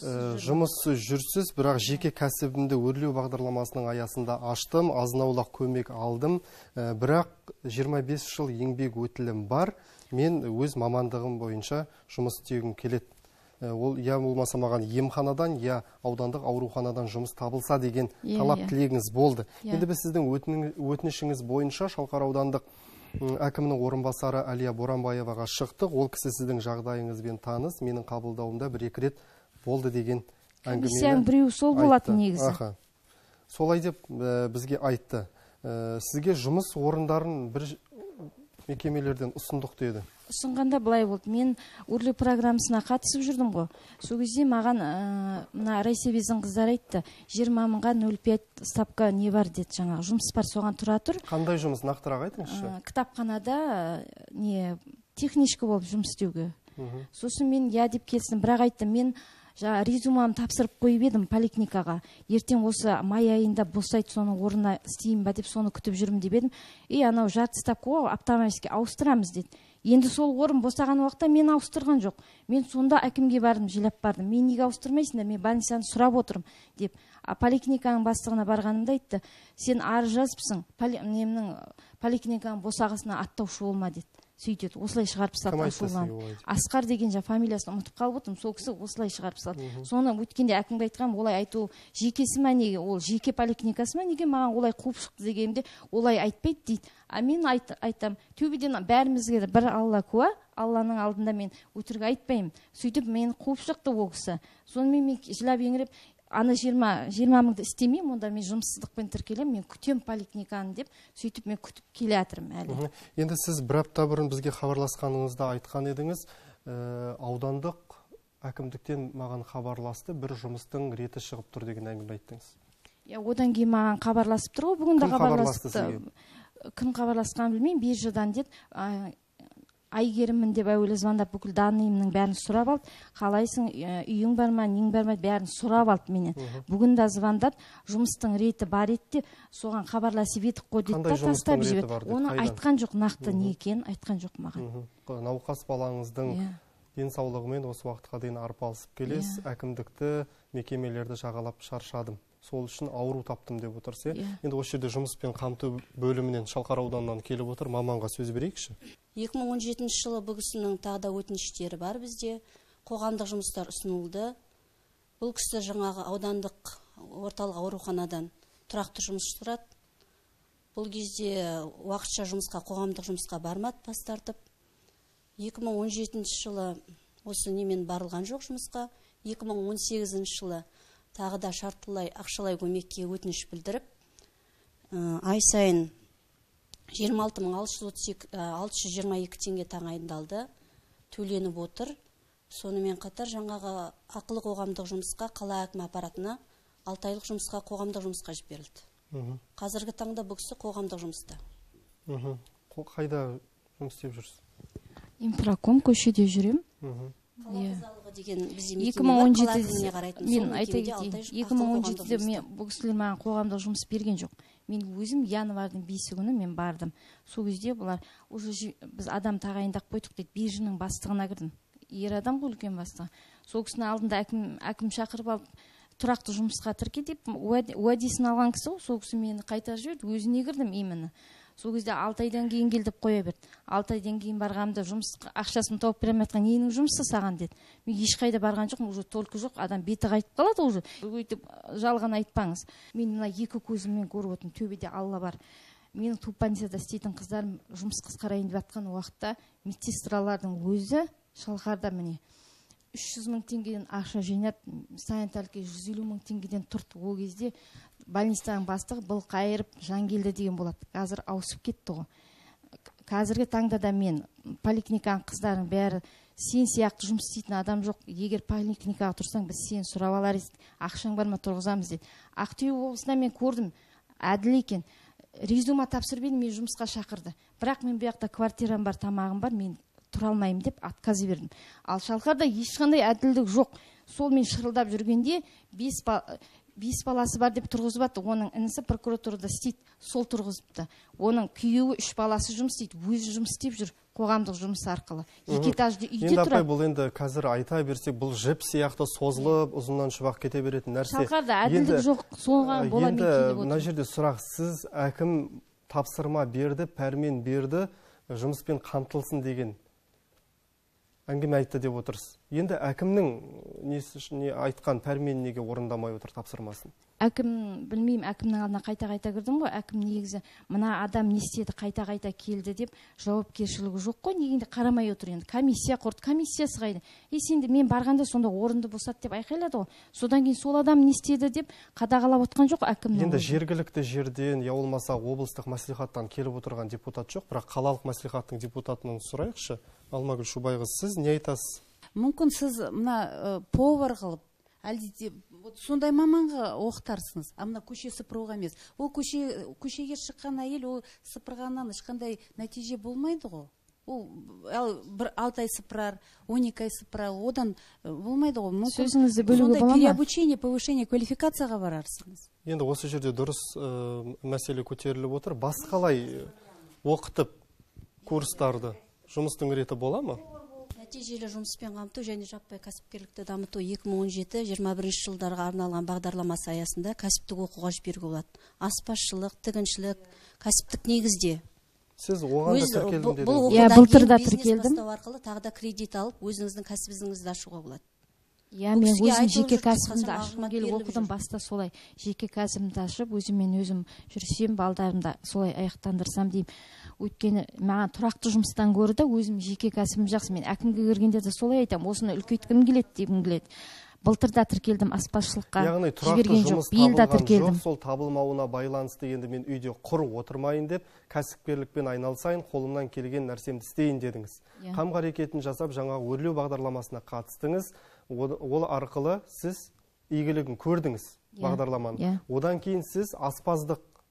жұмыссыз жүрсіз, бірақ жеке кәсібімді өрлеу бағдарламасының аясында аштым, азын-аулақ көмек алдым, бірақ жиырма бес жыл еңбек өтілім бар. Мен өз мамандығым бойынша жұмыс істегім келеді. Ол я болмаса маған емханадан, я аудандық ауруханадан жұмыс табылса деген талап тілегіңіз болды. Енді біз сіздің өтінішіңіз бойынша Шалқар аудандық әкімнің орынбасары Әлия Боранбаеваға шықтық. Ол кісі сіздің жағдайыңызбен таныс, менің қабылдауымда бір-екі рет болды деген әңгімені комиссияның біреуі сол болатын негізі. Солай деп бізге айтты. Сізге жұмыс орындарын бір мекемелерден ұсындық деді. Ұсынғанда былай болды. Мен өрлеу программасына қатысып жүрдім ғой. Сол кезде маған мына Райсабездің қыздары айтты, жиырма мыңға нөл пять ставка не бар деді, жаңағы жұмыс бар, соған тұра тұр. Қандай жұмыс, нақтырақ айтыңызшы? Кітапханада не техничка болып жұмыс істеуге. Сосын мен я деп келсін, бірақ айттым, мен жаңа резюмамды тапсырып қойып едім поликлиникаға. Ертең осы май айында босайды, соны орнына істеймін ба деп соны күтіп жүрмін деп едім. И анау жарты ставка ғой, автоматически ауыстырамыз деді. Енді сол орын босаған уақытта мен ауыстырған жоқ. Мен сонда әкімге бардым, жилап бардым. Мен неге ауыстырмайсыңдар? Мен больницаны сұрап отырмын деп. А поликлиниканың бастығына барғанымда айтты, сен арыз жазыпсың, немнің поликлиниканың босағасына аттаушы болма деді. Сөйтеді, осылай шығарып салды ашулан. Асқар деген жа фамилиясын ұмытып қалып отырмын, сол кісі осылай шығарып салды. Соны өткенде әкімге айтқан, олай айту жекесі ма неге, ол жеке поликлиникасы ма неге маған олай қуып шықты дегенде, олай айтпайды дейді. А мен айтам, төбеден бәрімізге бір Алла куә, Алланың алдында мен өтірік айтпаймын. Сөйтіп мен қуып шықты ол кісі. Сонымен мен жылап еңіреп, аны жиырма мыңды істемеймін, онда мен жұмыссыздықпен тіркелем, мен күтем поликлиниканы деп, сөйтіп мен күтіп келе жатырмын әлі. Енді сіз бір апта бұрын бізге хабарласқаныңызда айтқан едіңіз, аудандық әкімдіктен маған хабарласты, бір жұмыстың реті шығып тұр деген әңгіме айттыңыз. Одан кейін маған хабарласып тұр ғой, бүгін де хабарласты. Кім хабарласқан білмеймін, Бержідан деді, Айгеріммін деп әуелі звондап бүкіл данныйымның бәрін сұрап алды. Қалайсың, үйің бар ма, нең бар ма, бәрін сұрап алды менен. Бүгін де звондап, жұмыстың реті бар еді, соған хабарласып едік қой дейді да, тастап жіберді. Оны айтқан жоқ, нақты не екенін айтқан жоқ маған. Науқас балаңыздың денсаулығымен осы уақытқа дейін арпалысып келесіз, әкімдікті, мекемелерді жағалап шаршадым. Сол үшін ауру таптым деп отырсыз. Енді осы жерде жұмыспен қамту бөлімінен Шалқар ауданынан келіп отыр. Маманға сөз берейікші. екі мың он жетінші жылы бұл кісінің тағы да өтініштері бар бізде. Қоғамдық жұмыстар ұсынылды. Бұл кісі жаңағы аудандық орталық ауруханадан тұрақты жұмыс тұрады. Бұл кезде уақытша жұмысқа, қоғамдық жұмысқа бармады, бас тартып. екі мың он жетінші жылы осы немен барылған жоқ жұмысқа. екі мың он сегізінші жылы тағы да шартылай ақшалай көмекке өтініш білдіріп, ай сайын жиырма алты мың алты жүз жиырма екі теңге тағайындалды, төленіп отыр. Сонымен қатар жаңағы ақылы қоғамдық жұмысқа, қала әкімі аппаратына алты айлық жұмысқа, қоғамдық жұмысқа жіберілді. Қазіргі таңда бұл кісі қоғамдық жұмыста. Қайда жұмыс істеп жүрсіз? Инфраком көшеде жүрем. екі мың он жетіде мен айта кетейін, екі мың он жетіде мен бұл кісілер маған қоғамдық жұмыс берген жоқ. Мен өзім январдың бесі күні мен бардым. Сол кезде бұлар уже біз адам тағайындап қойдық дейді, биржаның бастығына кірдім. Ер адам ғой, үлкен бастығы. Сол кісінің алдында әкім әкім шақырып алып тұрақты жұмысқа тірке деп уәдесін алған кісі ғой. Сол кісі мені қайта жіберді, өзіне кірдім именно. Сол кезде алты айдан кейін келдіп қоя берді. алты айдан кейін барғанымда жұмыс ақшасын тауып бере алмай жатқан, ненің жұмысы саған деді. Мен ешқайда барған жоқпын, уже толқы жоқ, адам беті қайтып қалады уже. Өйтіп жалған айтпаңыз. Мен мына екі көзіммен көріп отырмын, төбеде Алла бар. Менің туббанцияда істейтін қыздарым жұмыс қысқарайын деп жатқан уақытта медсестралардың өзі Шалқарда міне үш жүз мың теңгеден ақша жинап, санитарке жүз елу мың теңгеден тұрды. Ол кезде больницаның бастығы бұл қайырып Жангелді деген болады. Қазір ауысып кетті ғой. Қазіргі таңда да мен поликлиниканың қыздарының бәрі сен сияқты жұмыс істейтін адам жоқ. Егер поликлиникаға тұрсаң, біз сен сұрап аларыз, ақшаң бар ма, тұрғызамыз дейді. Ақтөбе облысында мен көрдім, әділ екен. Резюме тапсырып едім, мен жұмысқа шақырды. Бірақ мен бұл жақта квартирам бар, тамағым бар, мен тұра алмаймын деп отказ бердім. Ал Шалқарда ешқандай әділдік жоқ. Сол мен шырылдап жүргенде бес бес баласы бар деп тұрғызып жатты. Оның інісі прокуратурада істейді, сол тұрғызыпты. Оның күйеуі үш баласы жұмыс істейді, өзі жұмыс істеп жүр қоғамдық жұмыс арқылы. Екі этажды үйде тұрады. Енді апай, бұл енді қазір айта берсек, бұл жіп сияқты созылып, ұзыннан шұбақ кете беретін нәрсе. Шалқарда әділдік жоқ, соған бола ма екен деп отырмын. Мына жерде сұрақ, сіз әкім тапсырма берді, пәрмен берді, жұмыспен қамтылсын деген әңгіме айтты деп отырсыз. Енді әкімнің не айтқан пәрмен неге орындамай отыр тапсырмасын? Әкім, білмеймін, әкімнің алдына қайта-қайта кірдім ғой, әкім негізі мына адам не істеді, қайта-қайта келді деп жауапкершілігі жоқ қой, негенде қарамай отыр енді. Комиссия құрды, комиссиясы қайда. Е, сенде мен барғанда сонда орынды босат деп айқайлады ғой. Содан кейін сол адам не істеді деп қадағалап отқан жоқ әкімнің. Енді жергілікті жерден, я болмаса облыстық мәслихаттан келіп отырған депутат жоқ, бірақ қалалық мәслихаттың депутатынан сұрайықшы. Алмагүл Шубайқызы, сіз не айтасыз? Мүмкін сіз мына повар қылып, әлде сондай маманға оқытарсыңыз. А мына көше сыпыруға емес. Ол көшеге шыққан әйел, ол сыпырғаннан ешқандай нәтиже болмайды ғой. Ол бір алты ай сыпырар, он екі ай сыпырар, одан болмайды ғой. Сөзіңізді бөлуге бола ма? Переобучение, повышение квалификацияға барарсыңыз. Енді осы жерде дұрыс мәселе көтеріліп отыр. Басқалай оқытып курстарды жұмыстың реті бола ма? Нәтижелі жұмыспен қамту және жаппай кәсіпкерлікті дамыту екі мың он жеті жиырма бірінші жылдарға арналған бағдарламасы аясында кәсіптік оқуға жіберуге болады. Аспазшылық, тігіншілік, кәсіптік негізде. Сіз оған да тіркелдім дедіңіз. Бұл оқудан кейін бизнес бастау арқылы тағы да кредит алып, өзіңіздің кәсібіңізді ашуға болады. Я мен өзім жеке кәсібімді ашқым келіп оқыдым, баста солай жеке кәсібімді ашып, өзіммен өзім жүрсем, балдарымды солай аяқтандырсам деймін. Өйткені маған тұрақты жұмыстан гөрі де өзім жеке кәсібім жақсы. Мен әкімге кіргендерде солай айтамын, осыны үлкейткім келеді дегім келеді. Былтыр да тіркелдім аспазшылыққа, жіберген жоқ, биыл да тіркелдім. Сол табылмауына байланысты енді мен үйде құр отырмайын деп, кәсіпкерлікпен айналысайын, қолымнан келген нәрсемді істейін дедіңіз. Қам қарекетін жасап, жаңа өрлеу бағдарламасына қатыстыңыз. Ол арқылы сіз игілігін көрдіңіз бағдарламаны. Одан кейін сіз аспаздық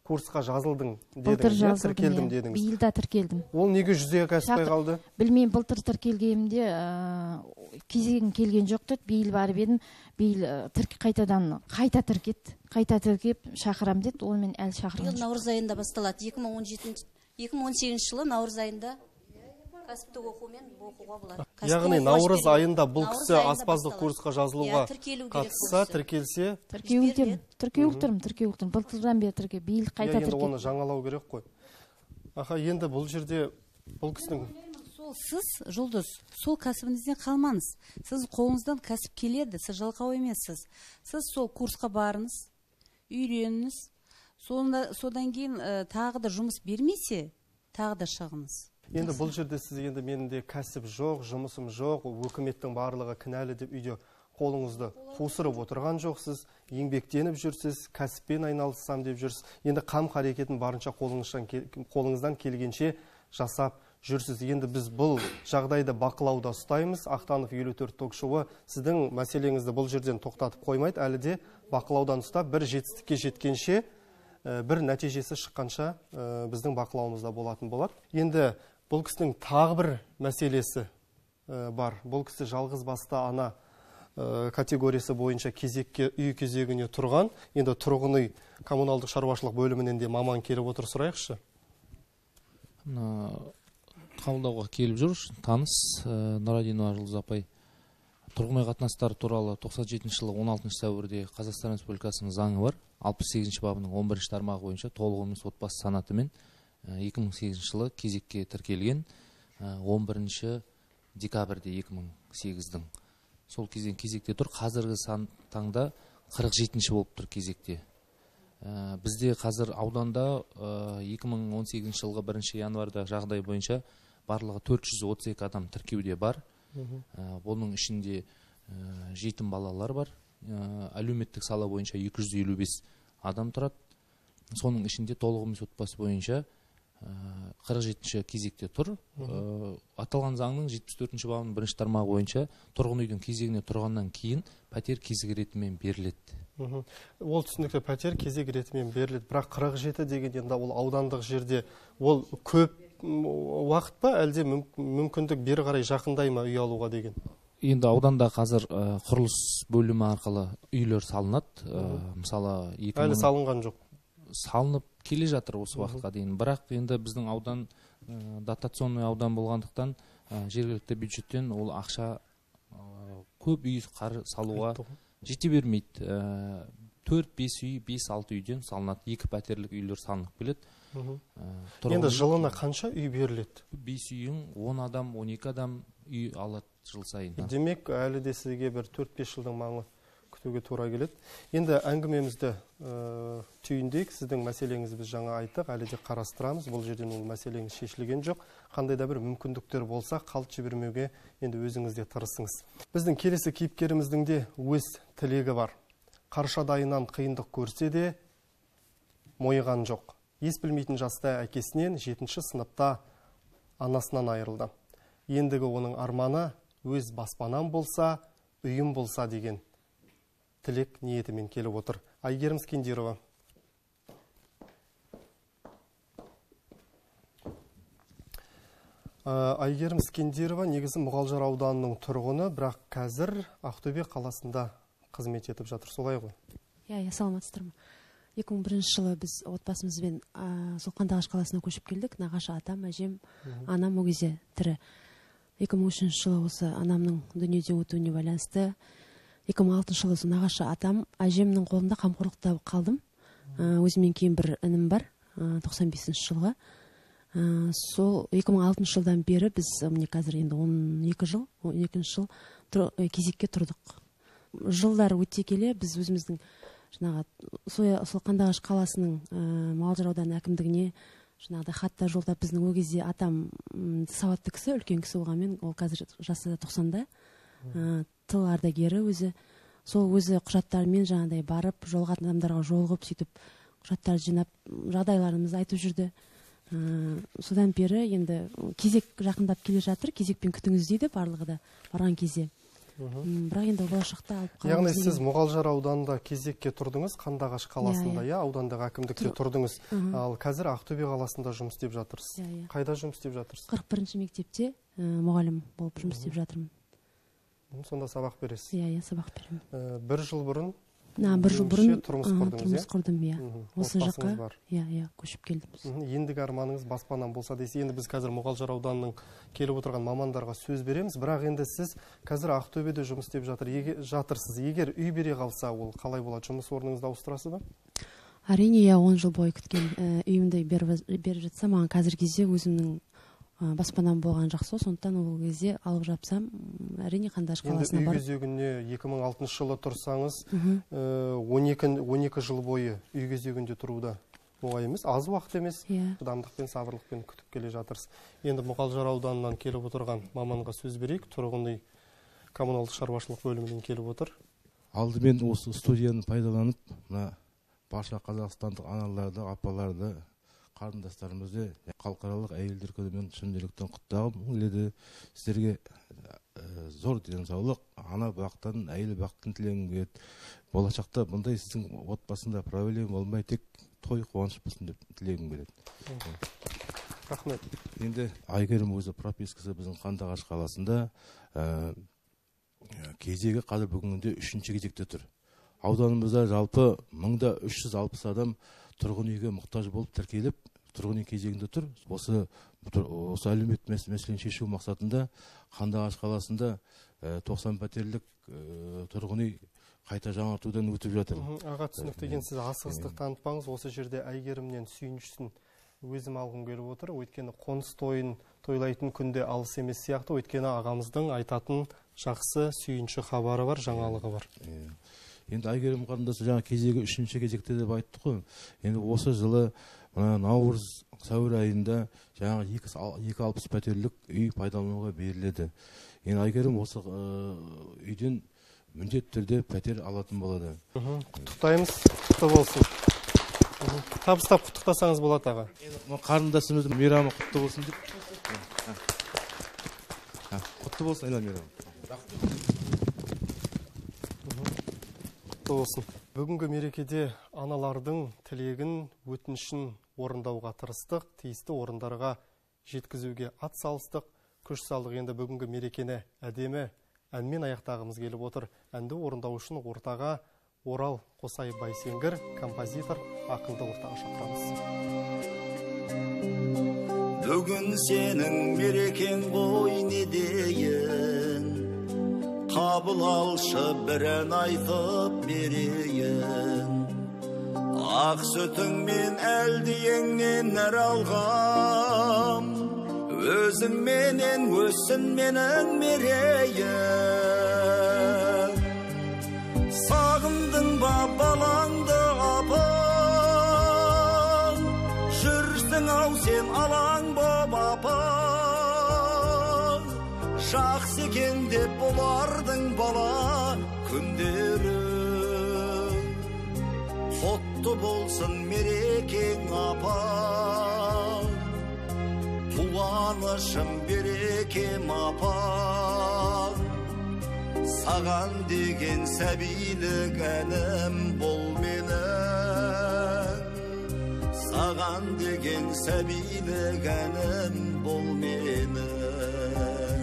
курсқа жазылдың былтыр дедіңіз, иә? жазылдым, Тіркелдім иә. дедіңіз. Биыл да тіркелдім. Ол неге жүзеге аспай Шақыр- қалды? Білмеймін, былтыр тіркелгенімде ә, кезегім келген жоқ деді. Биыл барып едім, биыл ә, тірк қайтадан қайта тіркет, қайта тіркеп шақырам деді. Ол мен әлі шақырған Биыл жоқ. наурыз айында басталады. екі мың он жетінші екі мың он сегізінші жылы наурыз айында кәсіптік оқумен оқуға болады. Кәсіптік Яғни оқуға наурыз жібереді. айында бұл Наурыз кісі айында аспаздық басталады. курсқа жазылуға Иә, тіркелу керек қатысса, курсы. тіркелсе, Тіркеуі тұрмын, тіркеуі тұрмын, тіркеуі тұрмын. Былтырдан бері тірке, биыл иә, қайта енді оны тіркет. жаңалау керек қой. Аха, енді бұл жерде бұл кісінің Сол сіз, Жұлдыз, сол кәсібіңізден қалмаңыз. Сіз қолыңыздан кәсіп келеді, сіз жалқау емессіз. Сіз сол курсқа барыңыз, үйреніңіз. Сонда, содан кейін ә, тағы да жұмыс бермесе, тағы да шығыңыз. Енді бұл жерде сіз енді менде кәсіп жоқ, жұмысым жоқ, өкіметтің барлығы кінәлі деп үйде қолыңызды қусырып отырған жоқсыз, еңбектеніп жүрсіз, кәсіппен айналыссам деп жүрсіз. Енді қам қарекетін барынша қолыңыздан, қолыңыздан келгенше жасап жүрсіз. Енді біз бұл жағдайды бақылауда ұстаймыз. Ақтанов елу төрт ток-шоуы сіздің мәселеңізді бұл жерден тоқтатып қоймайды, әлі де бақылаудан ұстап, бір жетістікке жеткенше, бір нәтижесі шыққанша біздің бақылауымызда болатын болады. Енді бұл кісінің тағы бір мәселесі бар. Бұл кісі жалғыз басты ана категориясы бойынша кезекке, үй кезегіне тұрған. Енді тұрғын үй коммуналдық шаруашылық бөлімінен де маман келіп отыр, сұрайықшы. Қабылдауға келіп жүр, таныс Нұрадинова Жұлдыз апай. Тұрғын үй қатынастары туралы тоқсан жетінші жылы он алтыншы сәуірде Қазақстан Республикасының заңы бар. алпыс сегізінші бабының он бірінші тармағы бойынша толық емес отбасы санатымен екі мың сегізінші жылы кезекке тіркелген. он бірінші декабрьде екі мың сегіздің сол кезең кезекте тұр. Қазіргі сан таңда қырық жетінші болып тұр кезекте. Бізде қазір ауданда екі мың он сегізінші жылғы бірінші январда жағдай бойынша барлығы төрт жүз отыз екі адам тіркеуде бар. Бұның ішінде жетім балалар бар. Әлеуметтік сала бойынша екі жүз елу бес адам тұрады. Соның ішінде толық емес отбасы бойынша қырық жетінші кезекте тұр. Аталған заңның жетпіс төртінші бабының бірінші тармағы бойынша тұрғын үйдің кезегіне тұрғаннан кейін пәтер кезек ретімен беріледі. Ол түсінікті, пәтер кезек ретімен беріледі. Бірақ қырық жеті деген енді ол аудандық жерде ол көп уақыт па, әлде мүмкіндік бері қарай жақындай ма үй алуға деген? Енді ауданда қазір құрылыс бөлімі арқылы үйлер салынады. Мысалы, әлі салынған жоқ. Салынып келе жатыр осы уақытқа дейін. Бірақ енді біздің аудан дотационный аудан болғандықтан жергілікті бюджеттен ол ақша көп үй салуға жете бермейді. төрт бес үй, бес алты үйден салынады. Екі пәтерлік үйлер салынып келеді. Енді жылына қанша үй беріледі? бес үйің он адам, он екі адам үй алады жыл сайын. Демек, әлі де сізге бір төрт бес жылдың маңы күтуге тура келеді. Енді әңгімемізді түйіндейік. Сіздің мәселеңізді біз жаңа айттық, әлі де қарастырамыз. Бұл жерден ол мәселеңіз шешілген жоқ. Қандай да бір мүмкіндіктер болса, қалт жібермеуге енді өзіңізде тырысыңыз. Біздің келесі кейіпкеріміздің де өз тілегі бар. Қаршадайынан қиындық көрсе де мойыған жоқ. Ес білмейтін жаста әкесінен жетінші сыныпта анасынан айырылды. Ендігі оның арманы өз баспанам болса, үйім болса деген тілек ниетімен келіп отыр. Айгерім Скендирова. Айгерім Скендирова негізі Мұғалжар ауданының тұрғыны, бірақ қазір Ақтөбе қаласында қызмет етіп жатыр. Солай ғой? Иә, иә, саламатсыздар ма? екі мың бірінші жылы біз отбасымызбен сол Қандыағаш қаласына көшіп келдік. Нағашы атам, әжем, анам ол кезде тірі. екі мың үшінші жылы осы анамның дүниеден өтуіне байланысты екі мың алтыншы жылы нағашы атам, әжемнің қолында қамқорлықта қалдым. Өзімнен кейін бір інім бар, тоқсан бесінші жылға. Сол екі мың алтыншы жылдан бері біз міне қазір енді он екі жыл, он екінші жыл кезекке тұрдық. Жылдар өте келе біз өзіміздің жаңағы сол Қандыағаш қаласының Мұғалжар ауданы әкімдігіне жаңағыдай хатта жолдап, біздің ол кезде атам сауатты кісі, үлкен кісі болғанмен, ол қазір жасы тоқсанда, тыл ардагері өзі, сол өзі құжаттарымен жаңағыдай барып, жолығатын адамдарға жолығып, сөйтіп құжаттар жинап, жағдайларымызды айтып жүрді. Содан бері енді кезек жақындап келе жатыр, кезекпен күтіңіз дейді барлығы да барған кезде. бірақ енді болашақта алып қаламыз. Яғни сіз Мұғалжар ауданында кезекке тұрдыңыз, Қандыағаш қаласында, иә, аудандық әкімдікте тұрдыңыз. Ал қазір Ақтөбе қаласында жұмыс істеп жатырсыз. Қайда жұмыс істеп жатырсыз? қырық бірінші мектепте мұғалім болып жұмыс істеп жатырмын. Сонда сабақ бересіз? Иә, иә, сабақ беремін. Бір жыл бұрын бір жыл бұрын тұрмыс құрдыңыз, тұрмыс құрдым, иә. Осы жаққа, иә, иә, көшіп келдім. Ендігі арманыңыз баспанам болса десе, енді біз қазір Мұғалжар ауданының келіп отырған мамандарға сөз береміз, бірақ енді сіз қазір Ақтөбеде жұмыс істеп жатырсыз. Егер үй бере қалса, ол қалай болады? Жұмыс орныңызды ауыстырасыз ба? Әрине, иә, он жыл бойы күткен үйімді беріп жатса, маған қазір кезде өзімнің баспанам болған жақсы, сондықтан ол кезде алып жапсам, әрине Қандыағаш қаласына барып. Енді үй кезегіне екі мың алтыншы жылы тұрсаңыз, он екі жыл бойы үй кезегінде тұруда оңай емес, аз уақыт емес, шыдамдықпен, сабырлықпен күтіп келе жатырсыз. Енді Мұғалжар ауданынан келіп отырған маманға сөз берейік. Тұрғын үй коммуналдық шаруашылық бөлімінен келіп отыр. Алдымен осы студияны пайдаланып, мына барша қазақстандық аналарды, апаларды, қарындастарымызды халықаралық әйелдер күнімен шын жүректен құттықтағым келеді. Сіздерге зор денсаулық, ана бақыттан, әйел бақытын тілегім келеді. Болашақта бұндай сіздің отбасында проблема болмай, тек той қуаныш болсын деп тілегім келеді. Рахмет. Енді Айгерім өзі пропискасы біздің Қандыағаш қаласында кезегі қазір бүгінде үшінші кезекте тұр. Ауданымызда жалпы мыңда үш жүз алпыс адам тұрғын үйге мұқтаж болып тіркеліп, тұрғын үй кезегінде тұр. Осы осы әлеуметтік мәселені шешу мақсатында Қандыағаш қаласында тоқсан пәтерлік тұрғын үй қайта жаңартудан өтіп жатыр. Аға, түсінікті екенсіз, асығыстық танытпаңыз. Осы жерде Әйгерімнен сүйіншісін өзім алғым келіп отыр. Өйткені қоныс тойын тойлайтын күнде алыс емес сияқты, өйткені ағамыздың айтатын жақсы сүйінші хабары бар, жаңалығы бар. Енді Айгерім қарындасы жаңа кезегі үшінші кезекте деп айтты ғой. Енді осы жылы наурыз, сәуір айында жаңа екі алпыс пәтерлік үй пайдалануға беріледі. Енді Айгерім осы үйден міндетті түрде пәтер алатын болады. Құттықтаймыз, құтты болсын. Табыстап құттықтасаңыз болады, аға. Қарындасымыздың мейрамы құтты болсын деп. Құтты болсын, айна мейрамы. Болсын. Бүгінгі мерекеде аналардың тілегін, өтінішін орындауға тырыстық, тиісті орындарға жеткізуге ат салыстық, күш салдық. Енді бүгінгі мерекені әдемі әнмен аяқтағымыз келіп отыр. Әнді орындау үшін ортаға Орал Қосай Байсеңгір, композитор, ақынды ортаға шақырамыз. Бүгін сенің мерекең ғой, не дейін, қабыл алшы бір ән айтып мерейін. Ақ сүтіңмен әлдиеңнен нәр алғам, өзіңменен өссін менің мерейім. Сағындың ба балаңды апам, жүрсің ау сен алаң боп апам. Жақсы екен деп бұлардың бала күндері, құтты болсын мерекең апам, қуанышым берекем апам. Саған деген сәбилік әнім бол менің, саған деген сәбилік әнім бол менің.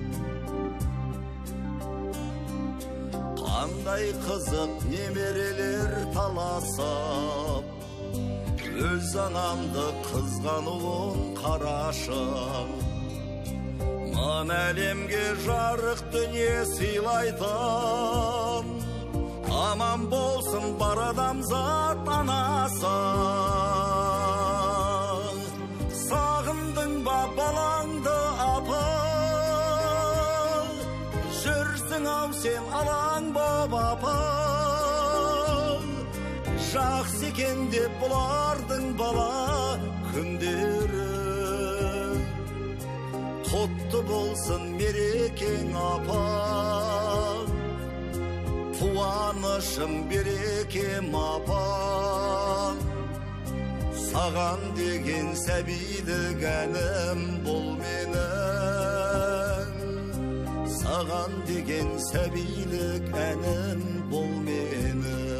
Қандай қызық немерелер таласып, өз анамды қызғануын қарашы. Мын әлемге жарық дүние сыйлайтын, аман болсын бар адамзат анасы. Сағындың ба балаңды апа, жүрсің ау сен алаң боп апа. Жақсы екен деп бұлардың бала күндері, құтты болсын мерекең апа, қуанышым берекем апа. Саған деген сәбилік әнім бол менің, саған деген сәбилік әнім бұл менің.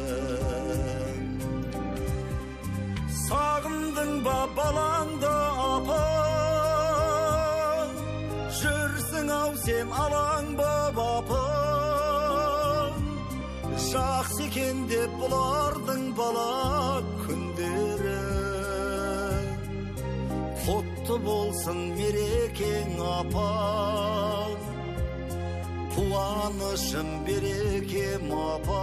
Сағындың ба балаңды апа, жүрсің ау сен алаң боп апа, жақсы екен деп бұлардың бала күндері. Құтты болсын мерекең апа, қуанышың берекем апа,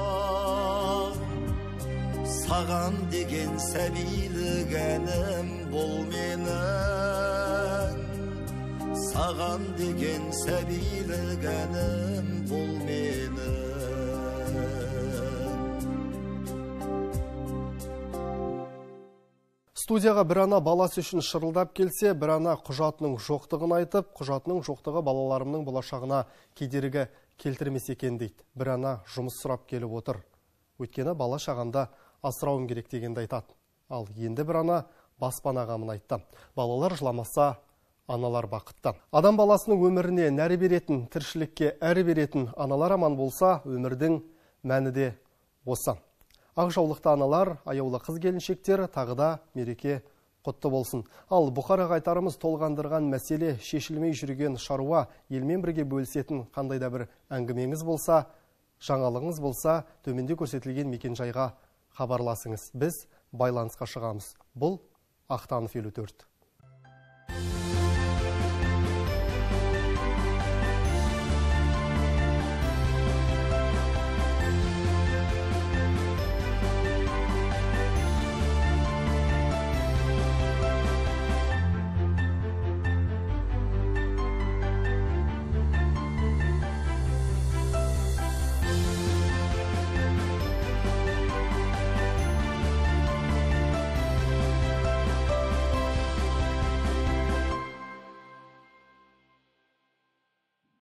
саған деген сәбилік әнім бұл менің. Саған деген сәбилік әнім бұл менің. Студияға бір ана баласы үшін шырылдап келсе, бір ана құжатының жоқтығын айтып, құжатының жоқтығы балаларымның болашағына кедергі келтірмес екен дейді. Бір ана жұмыс сұрап келіп отыр. Өйткені бала шағанда асырауым керек дегенді айтады. Ал енді бір ана баспана ғамын айтты. Балалар жыламаса, аналар бақытты. Адам баласының өміріне нәрі беретін, тіршілікке әрі беретін аналар аман болса, өмірдің мәні де осы. Ақ жаулықты аналар, аяулы қыз келіншектер тағы да мереке құтты болсын. Ал бұқараға айтарымыз толғандырған мәселе шешілмей жүрген шаруа, елмен бірге бөлісетін қандай да бір әңгімеңіз болса, жаңалығыңыз болса, төменде көрсетілген мекенжайға хабарласыңыз. Біз байланысқа шығамыз. Бұл Ақтанов елу төрт.